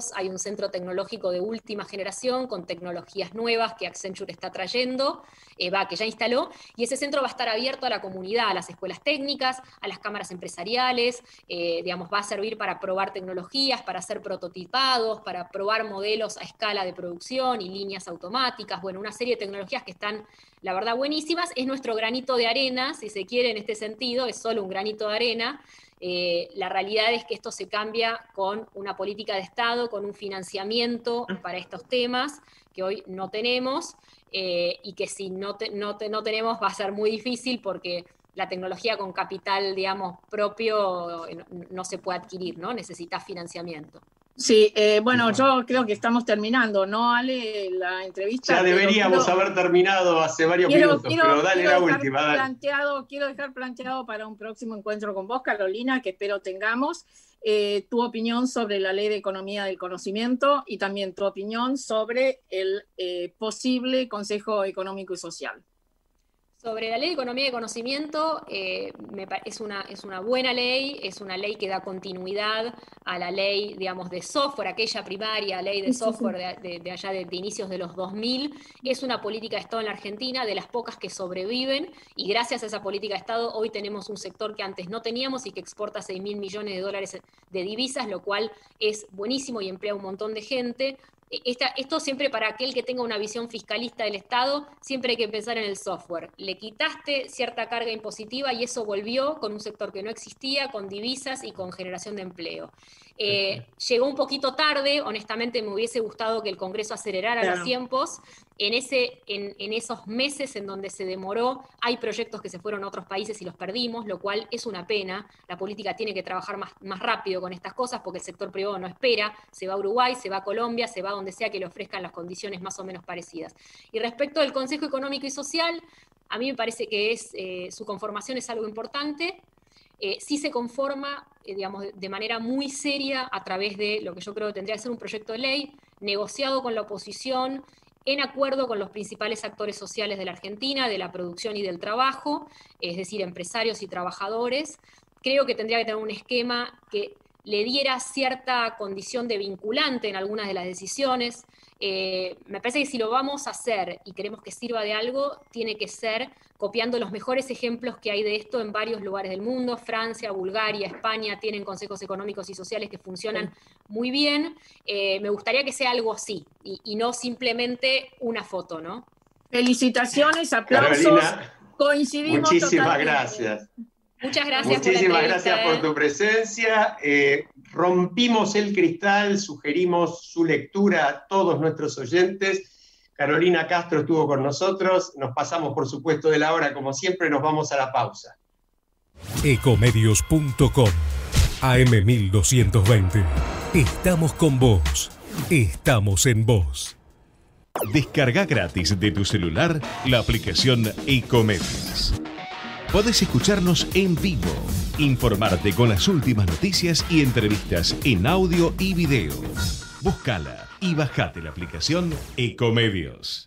Speaker 5: campos hay un centro tecnológico de última generación con tecnologías nuevas que Accenture está trayendo, eh, va, que ya instaló, y ese centro va a estar abierto a la comunidad, a las escuelas técnicas, a las cámaras empresariales, eh, digamos, va a servir para probar tecnologías, para hacer prototipados, para probar modelos a escala de producción y líneas automáticas, bueno, una serie de tecnologías que están, la verdad, buenísimas. Es nuestro granito de arena, si se quiere, en este sentido, es solo un granito de arena. Eh, la realidad es que esto se cambia con una política de Estado, con un financiamiento para estos temas que hoy no tenemos, eh, y que si no, te, no, te, no tenemos va a ser muy difícil porque la tecnología con capital, digamos, propio no, no se puede adquirir, ¿no? Necesita financiamiento.
Speaker 3: Sí, eh, bueno, yo creo que estamos terminando, ¿no, Ale? La entrevista.
Speaker 2: Ya deberíamos quiero, haber terminado hace varios quiero, minutos, quiero, pero dale la última. Dale.
Speaker 3: Planteado, quiero dejar planteado para un próximo encuentro con vos, Carolina, que espero tengamos, eh, tu opinión sobre la Ley de Economía del Conocimiento y también tu opinión sobre el eh, posible Consejo Económico y Social.
Speaker 5: Sobre la Ley de Economía y Conocimiento, eh, me, es, una, es una buena ley, es una ley que da continuidad a la ley, digamos, de software, aquella primaria ley de software de, de, de allá de, de inicios de los dos mil. Es una política de Estado en la Argentina, de las pocas que sobreviven, y gracias a esa política de Estado hoy tenemos un sector que antes no teníamos y que exporta seis mil millones de dólares de divisas, lo cual es buenísimo y emplea un montón de gente. Esta, esto siempre para aquel que tenga una visión fiscalista del Estado, siempre hay que pensar en el software. Le quitaste cierta carga impositiva y eso volvió con un sector que no existía, con divisas y con generación de empleo. Eh, llegó un poquito tarde, honestamente me hubiese gustado que el Congreso acelerara claro. los tiempos. En, ese, en, en esos meses en donde se demoró, hay proyectos que se fueron a otros países y los perdimos, lo cual es una pena. La política tiene que trabajar más, más rápido con estas cosas porque el sector privado no espera, se va a Uruguay, se va a Colombia, se va a donde sea que le ofrezcan las condiciones más o menos parecidas. Y respecto al Consejo Económico y Social, a mí me parece que es, eh, su conformación es algo importante. Eh, sí se conforma, eh, digamos, de manera muy seria a través de lo que yo creo que tendría que ser un proyecto de ley, negociado con la oposición, en acuerdo con los principales actores sociales de la Argentina, de la producción y del trabajo, es decir, empresarios y trabajadores. Creo que tendría que tener un esquema que le diera cierta condición de vinculante en algunas de las decisiones. Eh, me parece que si lo vamos a hacer y queremos que sirva de algo, tiene que ser copiando los mejores ejemplos que hay de esto en varios lugares del mundo. Francia, Bulgaria, España tienen consejos económicos y sociales que funcionan muy bien. Eh, me gustaría que sea algo así y, y no simplemente una foto, ¿no?
Speaker 3: Felicitaciones, aplausos.
Speaker 2: Carolina,
Speaker 3: coincidimos
Speaker 2: muchísimas
Speaker 3: totalmente.
Speaker 2: gracias.
Speaker 5: Muchas gracias
Speaker 2: Muchísimas
Speaker 5: por la
Speaker 2: gracias por tu presencia. Eh, rompimos el cristal, sugerimos su lectura a todos nuestros oyentes. Carolina Castro estuvo con nosotros. Nos pasamos, por supuesto, de la hora. Como siempre, nos vamos a la pausa.
Speaker 1: Ecomedios punto com A M mil doscientos veinte. Estamos con vos. Estamos en vos. Descarga gratis de tu celular la aplicación Ecomedios. Podés escucharnos en vivo, informarte con las últimas noticias y entrevistas en audio y video. Búscala y bajate la aplicación Ecomedios.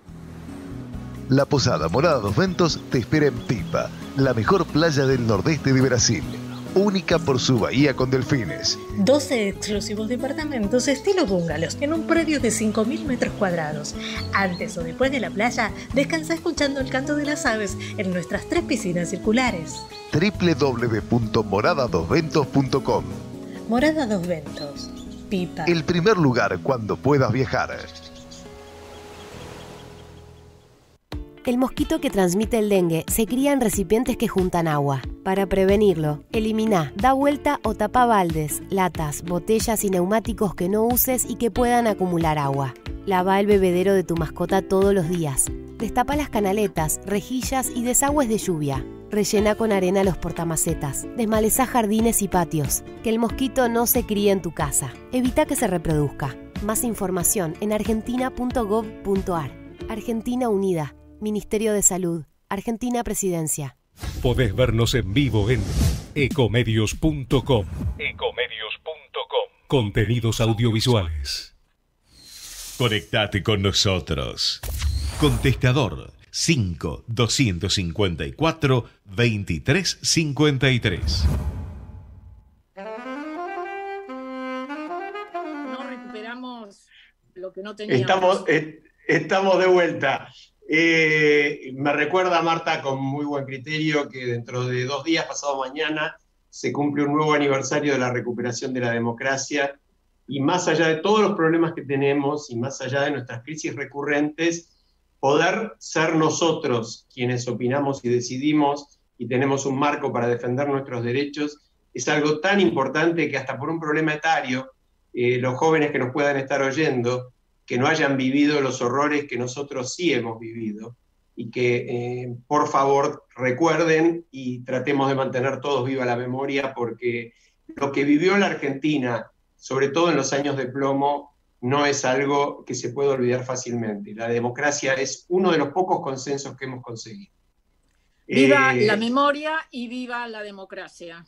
Speaker 7: La Posada Morada dos Ventos te espera en Pipa, la mejor playa del nordeste de Brasil. Única por su bahía con delfines.
Speaker 8: doce exclusivos departamentos estilo bungalows en un predio de cinco mil metros cuadrados. Antes o después de la playa, descansa escuchando el canto de las aves en nuestras tres piscinas circulares.
Speaker 7: doble u doble u doble u punto morada dos ventos punto com
Speaker 8: Morada dos Ventos, Pipa.
Speaker 7: El primer lugar cuando puedas viajar.
Speaker 9: El mosquito que transmite el dengue se cría en recipientes que juntan agua. Para prevenirlo, elimina, da vuelta o tapa baldes, latas, botellas y neumáticos que no uses y que puedan acumular agua. Lava el bebedero de tu mascota todos los días. Destapa las canaletas, rejillas y desagües de lluvia. Rellena con arena los portamacetas. Desmalezá jardines y patios. Que el mosquito no se críe en tu casa. Evita que se reproduzca. Más información en argentina punto gov punto ar. Argentina Unida. Ministerio de Salud, Argentina Presidencia.
Speaker 1: Podés vernos en vivo en ecomedios punto com. ecomedios punto com. Contenidos audiovisuales. Conectate con nosotros. Contestador cinco doscientos cincuenta y cuatro veintitrés cincuenta y tres.
Speaker 3: lo que no teníamos.
Speaker 2: Estamos, eh, estamos de vuelta. Eh, me recuerda, Marta, con muy buen criterio, que dentro de dos días, pasado mañana, se cumple un nuevo aniversario de la recuperación de la democracia, y más allá de todos los problemas que tenemos y más allá de nuestras crisis recurrentes, poder ser nosotros quienes opinamos y decidimos y tenemos un marco para defender nuestros derechos es algo tan importante que hasta por un problema etario, eh, los jóvenes que nos puedan estar oyendo, que no hayan vivido los horrores que nosotros sí hemos vivido, y que eh, por favor recuerden y tratemos de mantener todos viva la memoria, porque lo que vivió la Argentina, sobre todo en los años de plomo, no es algo que se pueda olvidar fácilmente. La democracia es uno de los pocos consensos que hemos conseguido.
Speaker 3: Viva
Speaker 2: eh,
Speaker 3: la memoria y viva la democracia.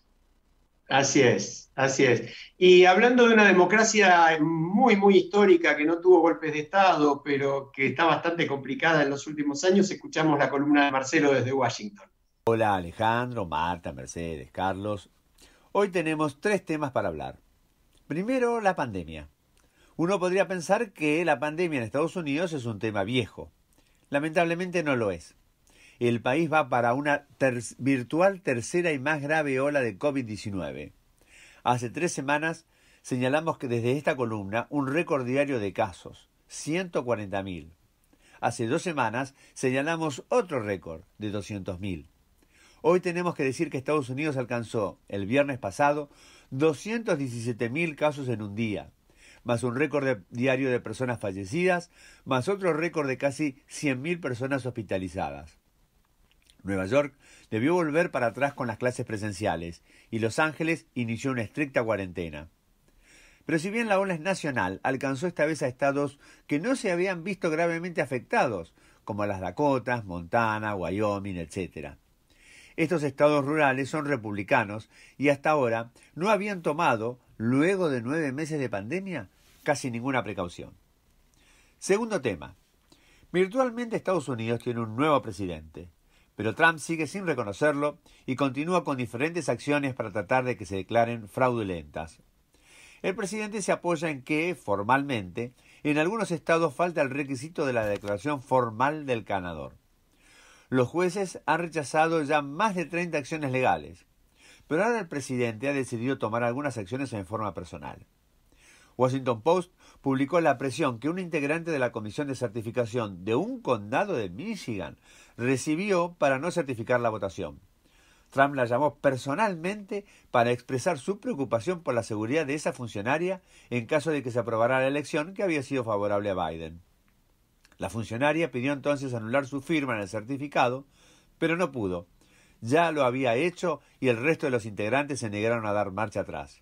Speaker 2: Así es, así es. Y hablando de una democracia muy, muy histórica, que no tuvo golpes de Estado, pero que está bastante complicada en los últimos años, escuchamos la columna de Marcelo desde Washington.
Speaker 10: Hola Alejandro, Marta, Mercedes, Carlos. Hoy tenemos tres temas para hablar. Primero, la pandemia. Uno podría pensar que la pandemia en Estados Unidos es un tema viejo. Lamentablemente no lo es. El país va para una ter- virtual tercera y más grave ola de COVID diecinueve. Hace tres semanas señalamos que desde esta columna un récord diario de casos, ciento cuarenta mil. Hace dos semanas señalamos otro récord de doscientos mil. Hoy tenemos que decir que Estados Unidos alcanzó el viernes pasado doscientos diecisiete mil casos en un día, más un récord de, diario de personas fallecidas, más otro récord de casi cien mil personas hospitalizadas. Nueva York debió volver para atrás con las clases presenciales y Los Ángeles inició una estricta cuarentena. Pero si bien la ola es nacional, alcanzó esta vez a estados que no se habían visto gravemente afectados, como las Dakotas, Montana, Wyoming, etcétera. Estos estados rurales son republicanos y hasta ahora no habían tomado, luego de nueve meses de pandemia, casi ninguna precaución. Segundo tema. Virtualmente Estados Unidos tiene un nuevo presidente, pero Trump sigue sin reconocerlo y continúa con diferentes acciones para tratar de que se declaren fraudulentas. El presidente se apoya en que, formalmente, en algunos estados falta el requisito de la declaración formal del ganador. Los jueces han rechazado ya más de treinta acciones legales, pero ahora el presidente ha decidido tomar algunas acciones en forma personal. Washington Post publicó la presión que un integrante de la comisión de certificación de un condado de Michigan recibió para no certificar la votación. Trump la llamó personalmente para expresar su preocupación por la seguridad de esa funcionaria en caso de que se aprobara la elección que había sido favorable a Biden. La funcionaria pidió entonces anular su firma en el certificado, pero no pudo. Ya lo había hecho y el resto de los integrantes se negaron a dar marcha atrás.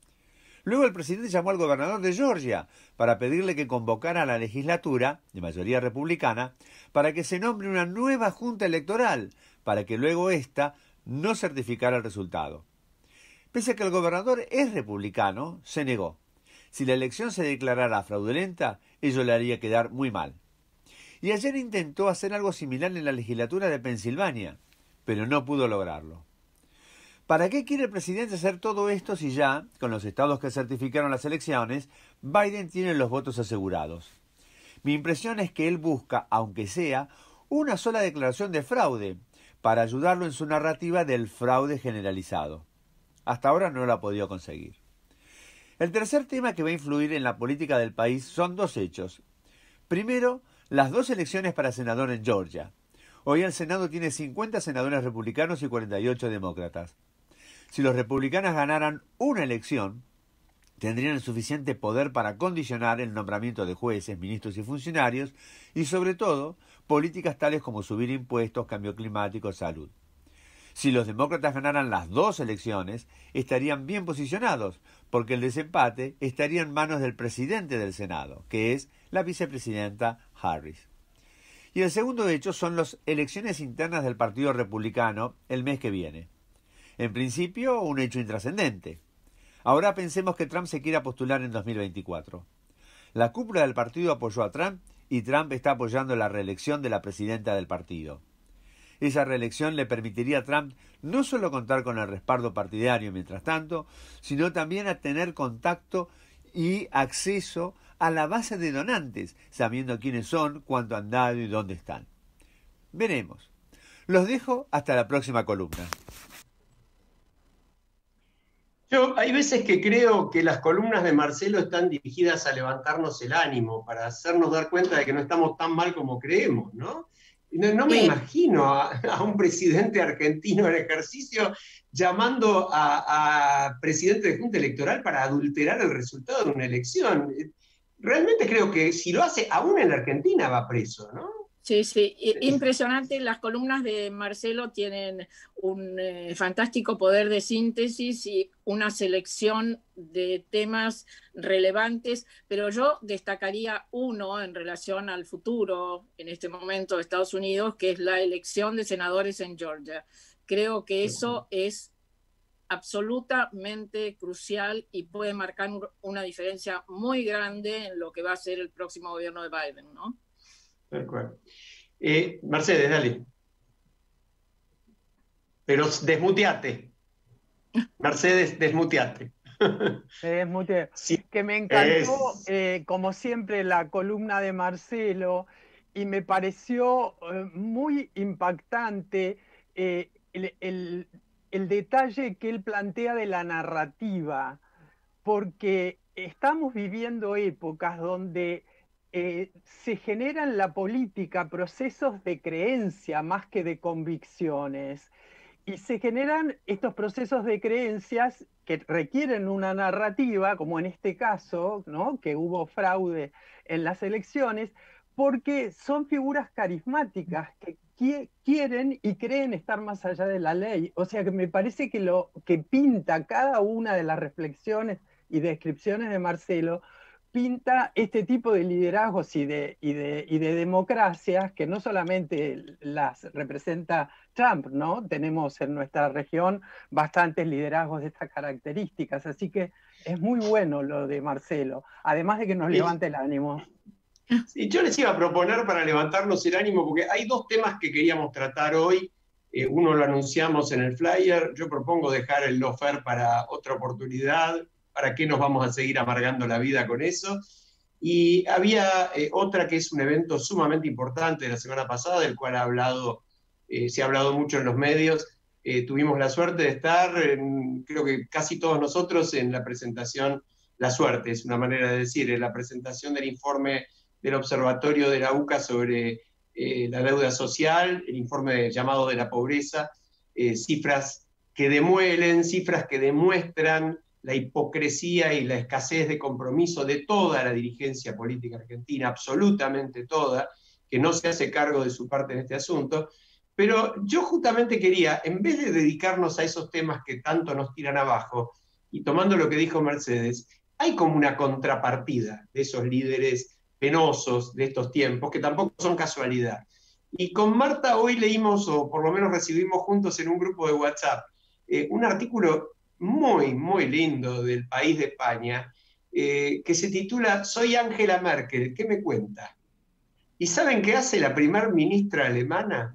Speaker 10: Luego el presidente llamó al gobernador de Georgia para pedirle que convocara a la legislatura, de mayoría republicana, para que se nombre una nueva junta electoral, para que luego ésta no certificara el resultado. Pese a que el gobernador es republicano, se negó. Si la elección se declarara fraudulenta, ello le haría quedar muy mal. Y ayer intentó hacer algo similar en la legislatura de Pensilvania, pero no pudo lograrlo. ¿Para qué quiere el presidente hacer todo esto si ya, con los estados que certificaron las elecciones, Biden tiene los votos asegurados? Mi impresión es que él busca, aunque sea, una sola declaración de fraude, para ayudarlo en su narrativa del fraude generalizado. Hasta ahora no lo ha podido conseguir. El tercer tema que va a influir en la política del país son dos hechos. Primero, las dos elecciones para senador en Georgia. Hoy el Senado tiene cincuenta senadores republicanos y cuarenta y ocho demócratas. Si los republicanos ganaran una elección, tendrían el suficiente poder para condicionar el nombramiento de jueces, ministros y funcionarios, y sobre todo, políticas tales como subir impuestos, cambio climático, salud. Si los demócratas ganaran las dos elecciones, estarían bien posicionados, porque el desempate estaría en manos del presidente del Senado, que es la vicepresidenta Harris. Y el segundo hecho son las elecciones internas del Partido Republicano el mes que viene. En principio, un hecho intrascendente. Ahora pensemos que Trump se quiera postular en dos mil veinticuatro. La cúpula del partido apoyó a Trump y Trump está apoyando la reelección de la presidenta del partido. Esa reelección le permitiría a Trump no solo contar con el respaldo partidario mientras tanto, sino también a tener contacto y acceso a la base de donantes, sabiendo quiénes son, cuánto han dado y dónde están. Veremos. Los dejo hasta la próxima columna.
Speaker 2: Yo hay veces que creo que las columnas de Marcelo están dirigidas a levantarnos el ánimo, para hacernos dar cuenta de que no estamos tan mal como creemos, ¿no? No, no me
Speaker 3: Sí.
Speaker 2: imagino a, a un presidente argentino en ejercicio llamando a, a presidente de Junta Electoral para adulterar el resultado de una elección. Realmente creo que si lo hace, aún en la Argentina va preso, ¿no?
Speaker 3: Sí, sí, impresionante. Las columnas de Marcelo tienen un eh, fantástico poder de síntesis y una selección de temas relevantes, pero yo destacaría uno en relación al futuro en este momento de Estados Unidos, que es la elección de senadores en Georgia. Creo que eso es absolutamente crucial y puede marcar una diferencia muy grande en lo que va a ser el próximo gobierno de Biden, ¿no?
Speaker 2: Tal cual. Eh, Mercedes, dale. Pero desmuteate. Mercedes, desmuteate.
Speaker 4: Me desmuteé.
Speaker 2: Sí,
Speaker 4: que me encantó,
Speaker 2: es-
Speaker 4: eh, como siempre, la columna de Marcelo y me pareció eh, muy impactante eh, el, el- el detalle que él plantea de la narrativa, porque estamos viviendo épocas donde eh, se generan en la política procesos de creencia más que de convicciones. Y se generan estos procesos de creencias que requieren una narrativa, como en este caso, ¿no? Que hubo fraude en las elecciones, porque son figuras carismáticas que qui- quieren y creen estar más allá de la ley. O sea que me parece que lo que pinta cada una de las reflexiones y descripciones de Marcelo pinta este tipo de liderazgos y de, y de, y de democracias que no solamente las representa Trump, ¿no? Tenemos en nuestra región bastantes liderazgos de estas características, así que es muy bueno lo de Marcelo, además de que nos
Speaker 2: Sí.
Speaker 4: levante el ánimo.
Speaker 2: Sí, yo les iba a proponer para levantarnos el ánimo, porque hay dos temas que queríamos tratar hoy. Eh, uno lo anunciamos en el flyer. Yo propongo dejar el lofer para otra oportunidad. ¿Para qué nos vamos a seguir amargando la vida con eso? Y había eh, otra que es un evento sumamente importante de la semana pasada, del cual ha hablado, eh, se ha hablado mucho en los medios. Eh, tuvimos la suerte de estar, en, creo que casi todos nosotros, en la presentación, la suerte es una manera de decir, en la presentación del informe del Observatorio de la U C A sobre eh, la deuda social, el informe llamado de la pobreza, eh, cifras que demuelen, cifras que demuestran la hipocresía y la escasez de compromiso de toda la dirigencia política argentina, absolutamente toda, que no se hace cargo de su parte en este asunto. Pero yo justamente quería, en vez de dedicarnos a esos temas que tanto nos tiran abajo, y tomando lo que dijo Mercedes, hay como una contrapartida de esos líderes penosos de estos tiempos, que tampoco son casualidad. Y con Marta hoy leímos, o por lo menos recibimos juntos en un grupo de WhatsApp, eh, un artículo muy, muy lindo del País de España, eh, que se titula Soy Angela Merkel, ¿qué me cuenta? ¿Y saben qué hace la primer ministra alemana?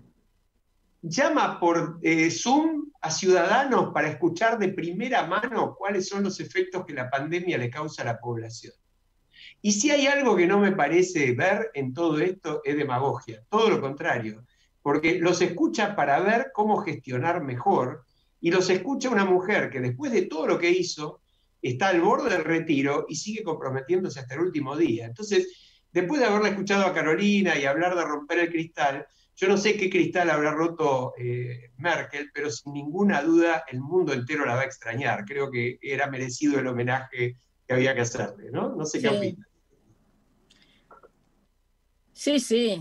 Speaker 2: Llama por eh, Zoom a ciudadanos para escuchar de primera mano cuáles son los efectos que la pandemia le causa a la población. Y si hay algo que no me parece ver en todo esto, es demagogia, todo lo contrario, porque los escucha para ver cómo gestionar mejor, y los escucha una mujer que después de todo lo que hizo, está al borde del retiro y sigue comprometiéndose hasta el último día. Entonces, después de haberla escuchado a Carolina y hablar de romper el cristal, yo no sé qué cristal habrá roto eh, Merkel, pero sin ninguna duda el mundo entero la va a extrañar. Creo que era merecido el homenaje que había que hacerle, ¿no? No sé
Speaker 3: Sí.
Speaker 2: qué opinas.
Speaker 3: Sí, sí.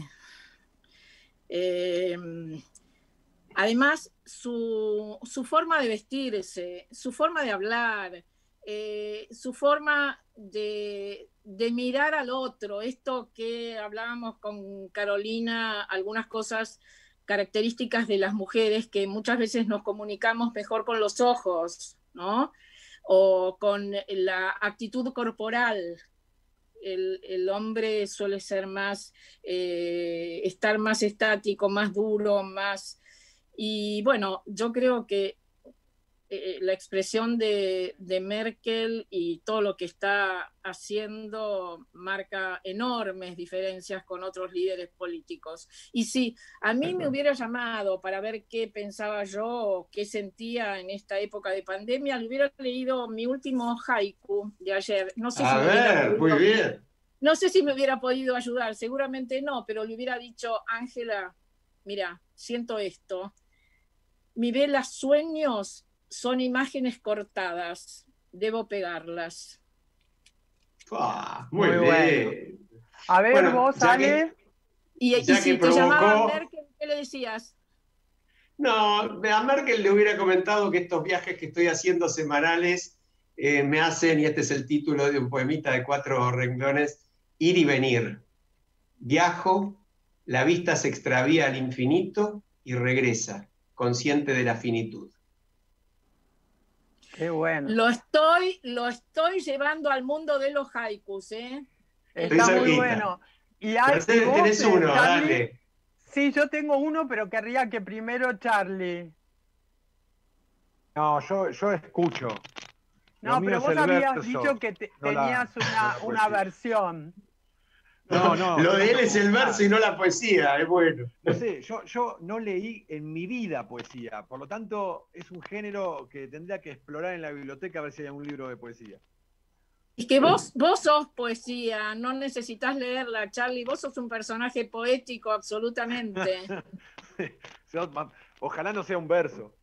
Speaker 3: Eh, además, su, su forma de vestirse, su forma de hablar, eh, su forma de, de mirar al otro, esto que hablábamos con Carolina, algunas cosas características de las mujeres que muchas veces nos comunicamos mejor con los ojos, ¿no? O con la actitud corporal. El, el hombre suele ser más, eh, estar más estático, más duro, más... Y bueno, yo creo que eh, la expresión de, de Merkel y todo lo que está haciendo marca enormes diferencias con otros líderes políticos. Y si a mí me hubiera llamado para ver qué pensaba yo, qué sentía en esta época de pandemia, le hubiera leído mi último haiku de ayer. No sé
Speaker 2: a
Speaker 3: si me
Speaker 2: ver,
Speaker 3: podido,
Speaker 2: muy bien.
Speaker 3: No sé si me hubiera podido ayudar, seguramente no, pero le hubiera dicho, Ángela, mira, siento esto. Mi vela sueños son imágenes cortadas, debo pegarlas.
Speaker 2: Ah, muy,
Speaker 4: Muy
Speaker 2: bien.
Speaker 4: bueno. A ver,
Speaker 2: Bueno,
Speaker 4: vos,
Speaker 2: ya
Speaker 4: Ale.
Speaker 2: que-
Speaker 3: Y, y
Speaker 2: ya
Speaker 3: si
Speaker 2: que
Speaker 3: te llamaban
Speaker 2: provocó-
Speaker 3: Merkel, ¿qué le decías?
Speaker 2: No, a Merkel le hubiera comentado que estos viajes que estoy haciendo semanales eh, me hacen, y este es el título de un poemita de cuatro renglones, ir y venir. Viajo, la vista se extravía al infinito y regresa, consciente de la finitud.
Speaker 4: Qué bueno.
Speaker 3: Lo estoy, lo estoy llevando al mundo de los haikus, ¿eh?
Speaker 4: Está
Speaker 2: Estoy
Speaker 4: muy
Speaker 2: cerquita.
Speaker 4: bueno. Y, hay, y
Speaker 2: Mercedes,
Speaker 4: vos,
Speaker 2: tenés
Speaker 4: eh,
Speaker 2: uno,
Speaker 4: Charlie.
Speaker 2: dale.
Speaker 4: Sí, yo tengo uno, pero querría que primero Charlie.
Speaker 6: No, yo, yo escucho.
Speaker 4: No,
Speaker 6: Lo mío
Speaker 4: pero
Speaker 6: es
Speaker 4: vos
Speaker 6: el
Speaker 4: habías
Speaker 6: verso,
Speaker 4: dicho que te-
Speaker 6: no la-
Speaker 4: tenías una,
Speaker 6: no la
Speaker 4: una
Speaker 6: poesía.
Speaker 4: versión.
Speaker 6: No, no,
Speaker 2: Lo
Speaker 6: yo
Speaker 2: de
Speaker 6: no
Speaker 2: él es el
Speaker 6: nada.
Speaker 2: verso y no la poesía, es bueno.
Speaker 6: No sé, yo, yo no leí en mi vida poesía, por lo tanto es un género que tendría que explorar en la biblioteca a ver si hay algún libro de poesía.
Speaker 3: Es que vos, vos sos poesía, no necesitas leerla, Charlie, vos sos un personaje poético, absolutamente.
Speaker 6: Ojalá no sea un verso.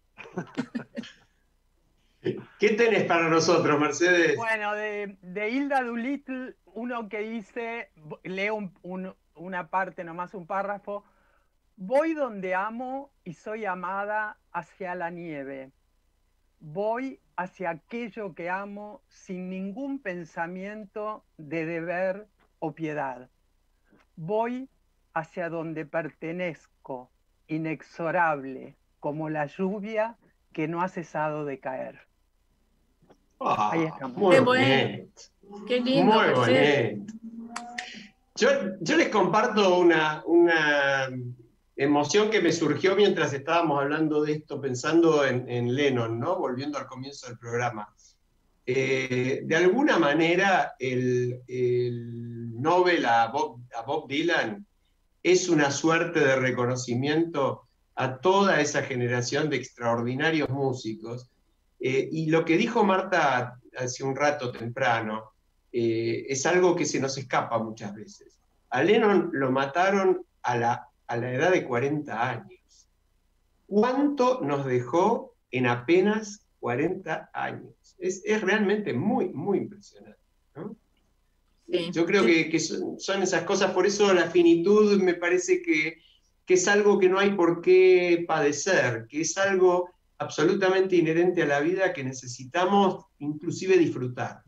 Speaker 2: ¿Qué tenés para nosotros, Mercedes?
Speaker 4: Bueno, de, de Hilda Doolittle, uno que dice, leo un, un, una parte, nomás un párrafo, voy donde amo y soy amada hacia la nieve. Voy hacia aquello que amo sin ningún pensamiento de deber o piedad. Voy hacia donde pertenezco, inexorable, como la lluvia que no ha cesado de caer.
Speaker 2: Ah,
Speaker 4: Ahí estamos.
Speaker 2: muy
Speaker 3: Qué
Speaker 2: bonito.
Speaker 3: bueno, qué lindo,
Speaker 2: Muy
Speaker 3: Mercedes.
Speaker 2: bonito. Yo, yo les comparto una, una emoción que me surgió mientras estábamos hablando de esto, pensando en, en Lennon, ¿no? Volviendo al comienzo del programa. Eh, de alguna manera, el, el Nobel a Bob, a Bob Dylan es una suerte de reconocimiento a toda esa generación de extraordinarios músicos. Eh, y lo que dijo Marta hace un rato temprano, eh, es algo que se nos escapa muchas veces. A Lennon lo mataron a la, a la edad de cuarenta años. ¿Cuánto nos dejó en apenas cuarenta años? Es, es realmente muy, muy impresionante, ¿no?
Speaker 3: Sí.
Speaker 2: Yo creo que, que son, son esas cosas, por eso la finitud me parece que, que es algo que no hay por qué padecer, que es algo absolutamente inherente a la vida que necesitamos inclusive disfrutar.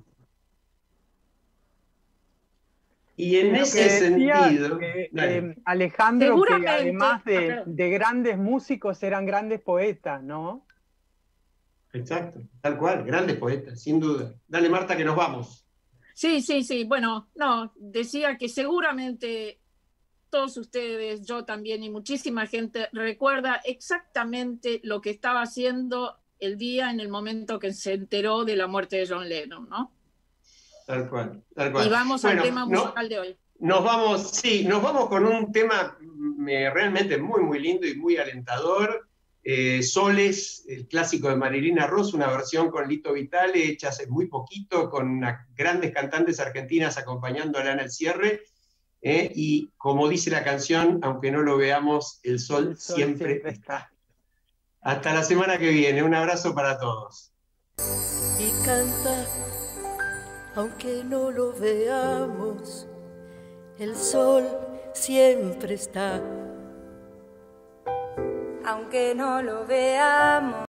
Speaker 2: Y en
Speaker 4: Lo
Speaker 2: ese
Speaker 4: que decía,
Speaker 2: sentido,
Speaker 4: eh,
Speaker 2: dale.
Speaker 4: eh, Alejandro, que
Speaker 3: Seguramente,
Speaker 4: además de,
Speaker 3: acá-
Speaker 4: de grandes músicos eran grandes poetas, ¿no?
Speaker 2: Exacto, tal cual, grandes poetas, sin duda. Dale, Marta, que nos vamos.
Speaker 3: Sí, sí, sí. Bueno, no, decía que seguramente todos ustedes, yo también y muchísima gente recuerda exactamente lo que estaba haciendo el día en el momento que se enteró de la muerte de John Lennon, ¿no?
Speaker 2: Tal cual, tal cual.
Speaker 3: Y vamos
Speaker 2: Bueno,
Speaker 3: al tema
Speaker 2: no-
Speaker 3: musical de hoy.
Speaker 2: Nos vamos, sí, nos vamos con un tema mm, eh, realmente muy, muy lindo y muy alentador. Eh, Soles, el clásico de Marilina Ross, una versión con Lito Vitale, hecha hace muy poquito, con unas grandes cantantes argentinas acompañándola en el cierre. eh, y como dice la canción, aunque no lo veamos, el sol,
Speaker 4: El sol
Speaker 2: siempre,
Speaker 4: siempre
Speaker 2: está.
Speaker 4: está.
Speaker 2: Hasta la semana que viene. Un abrazo para todos.
Speaker 11: Y canta, aunque no lo veamos, el sol siempre está.
Speaker 12: Aunque no lo veamos.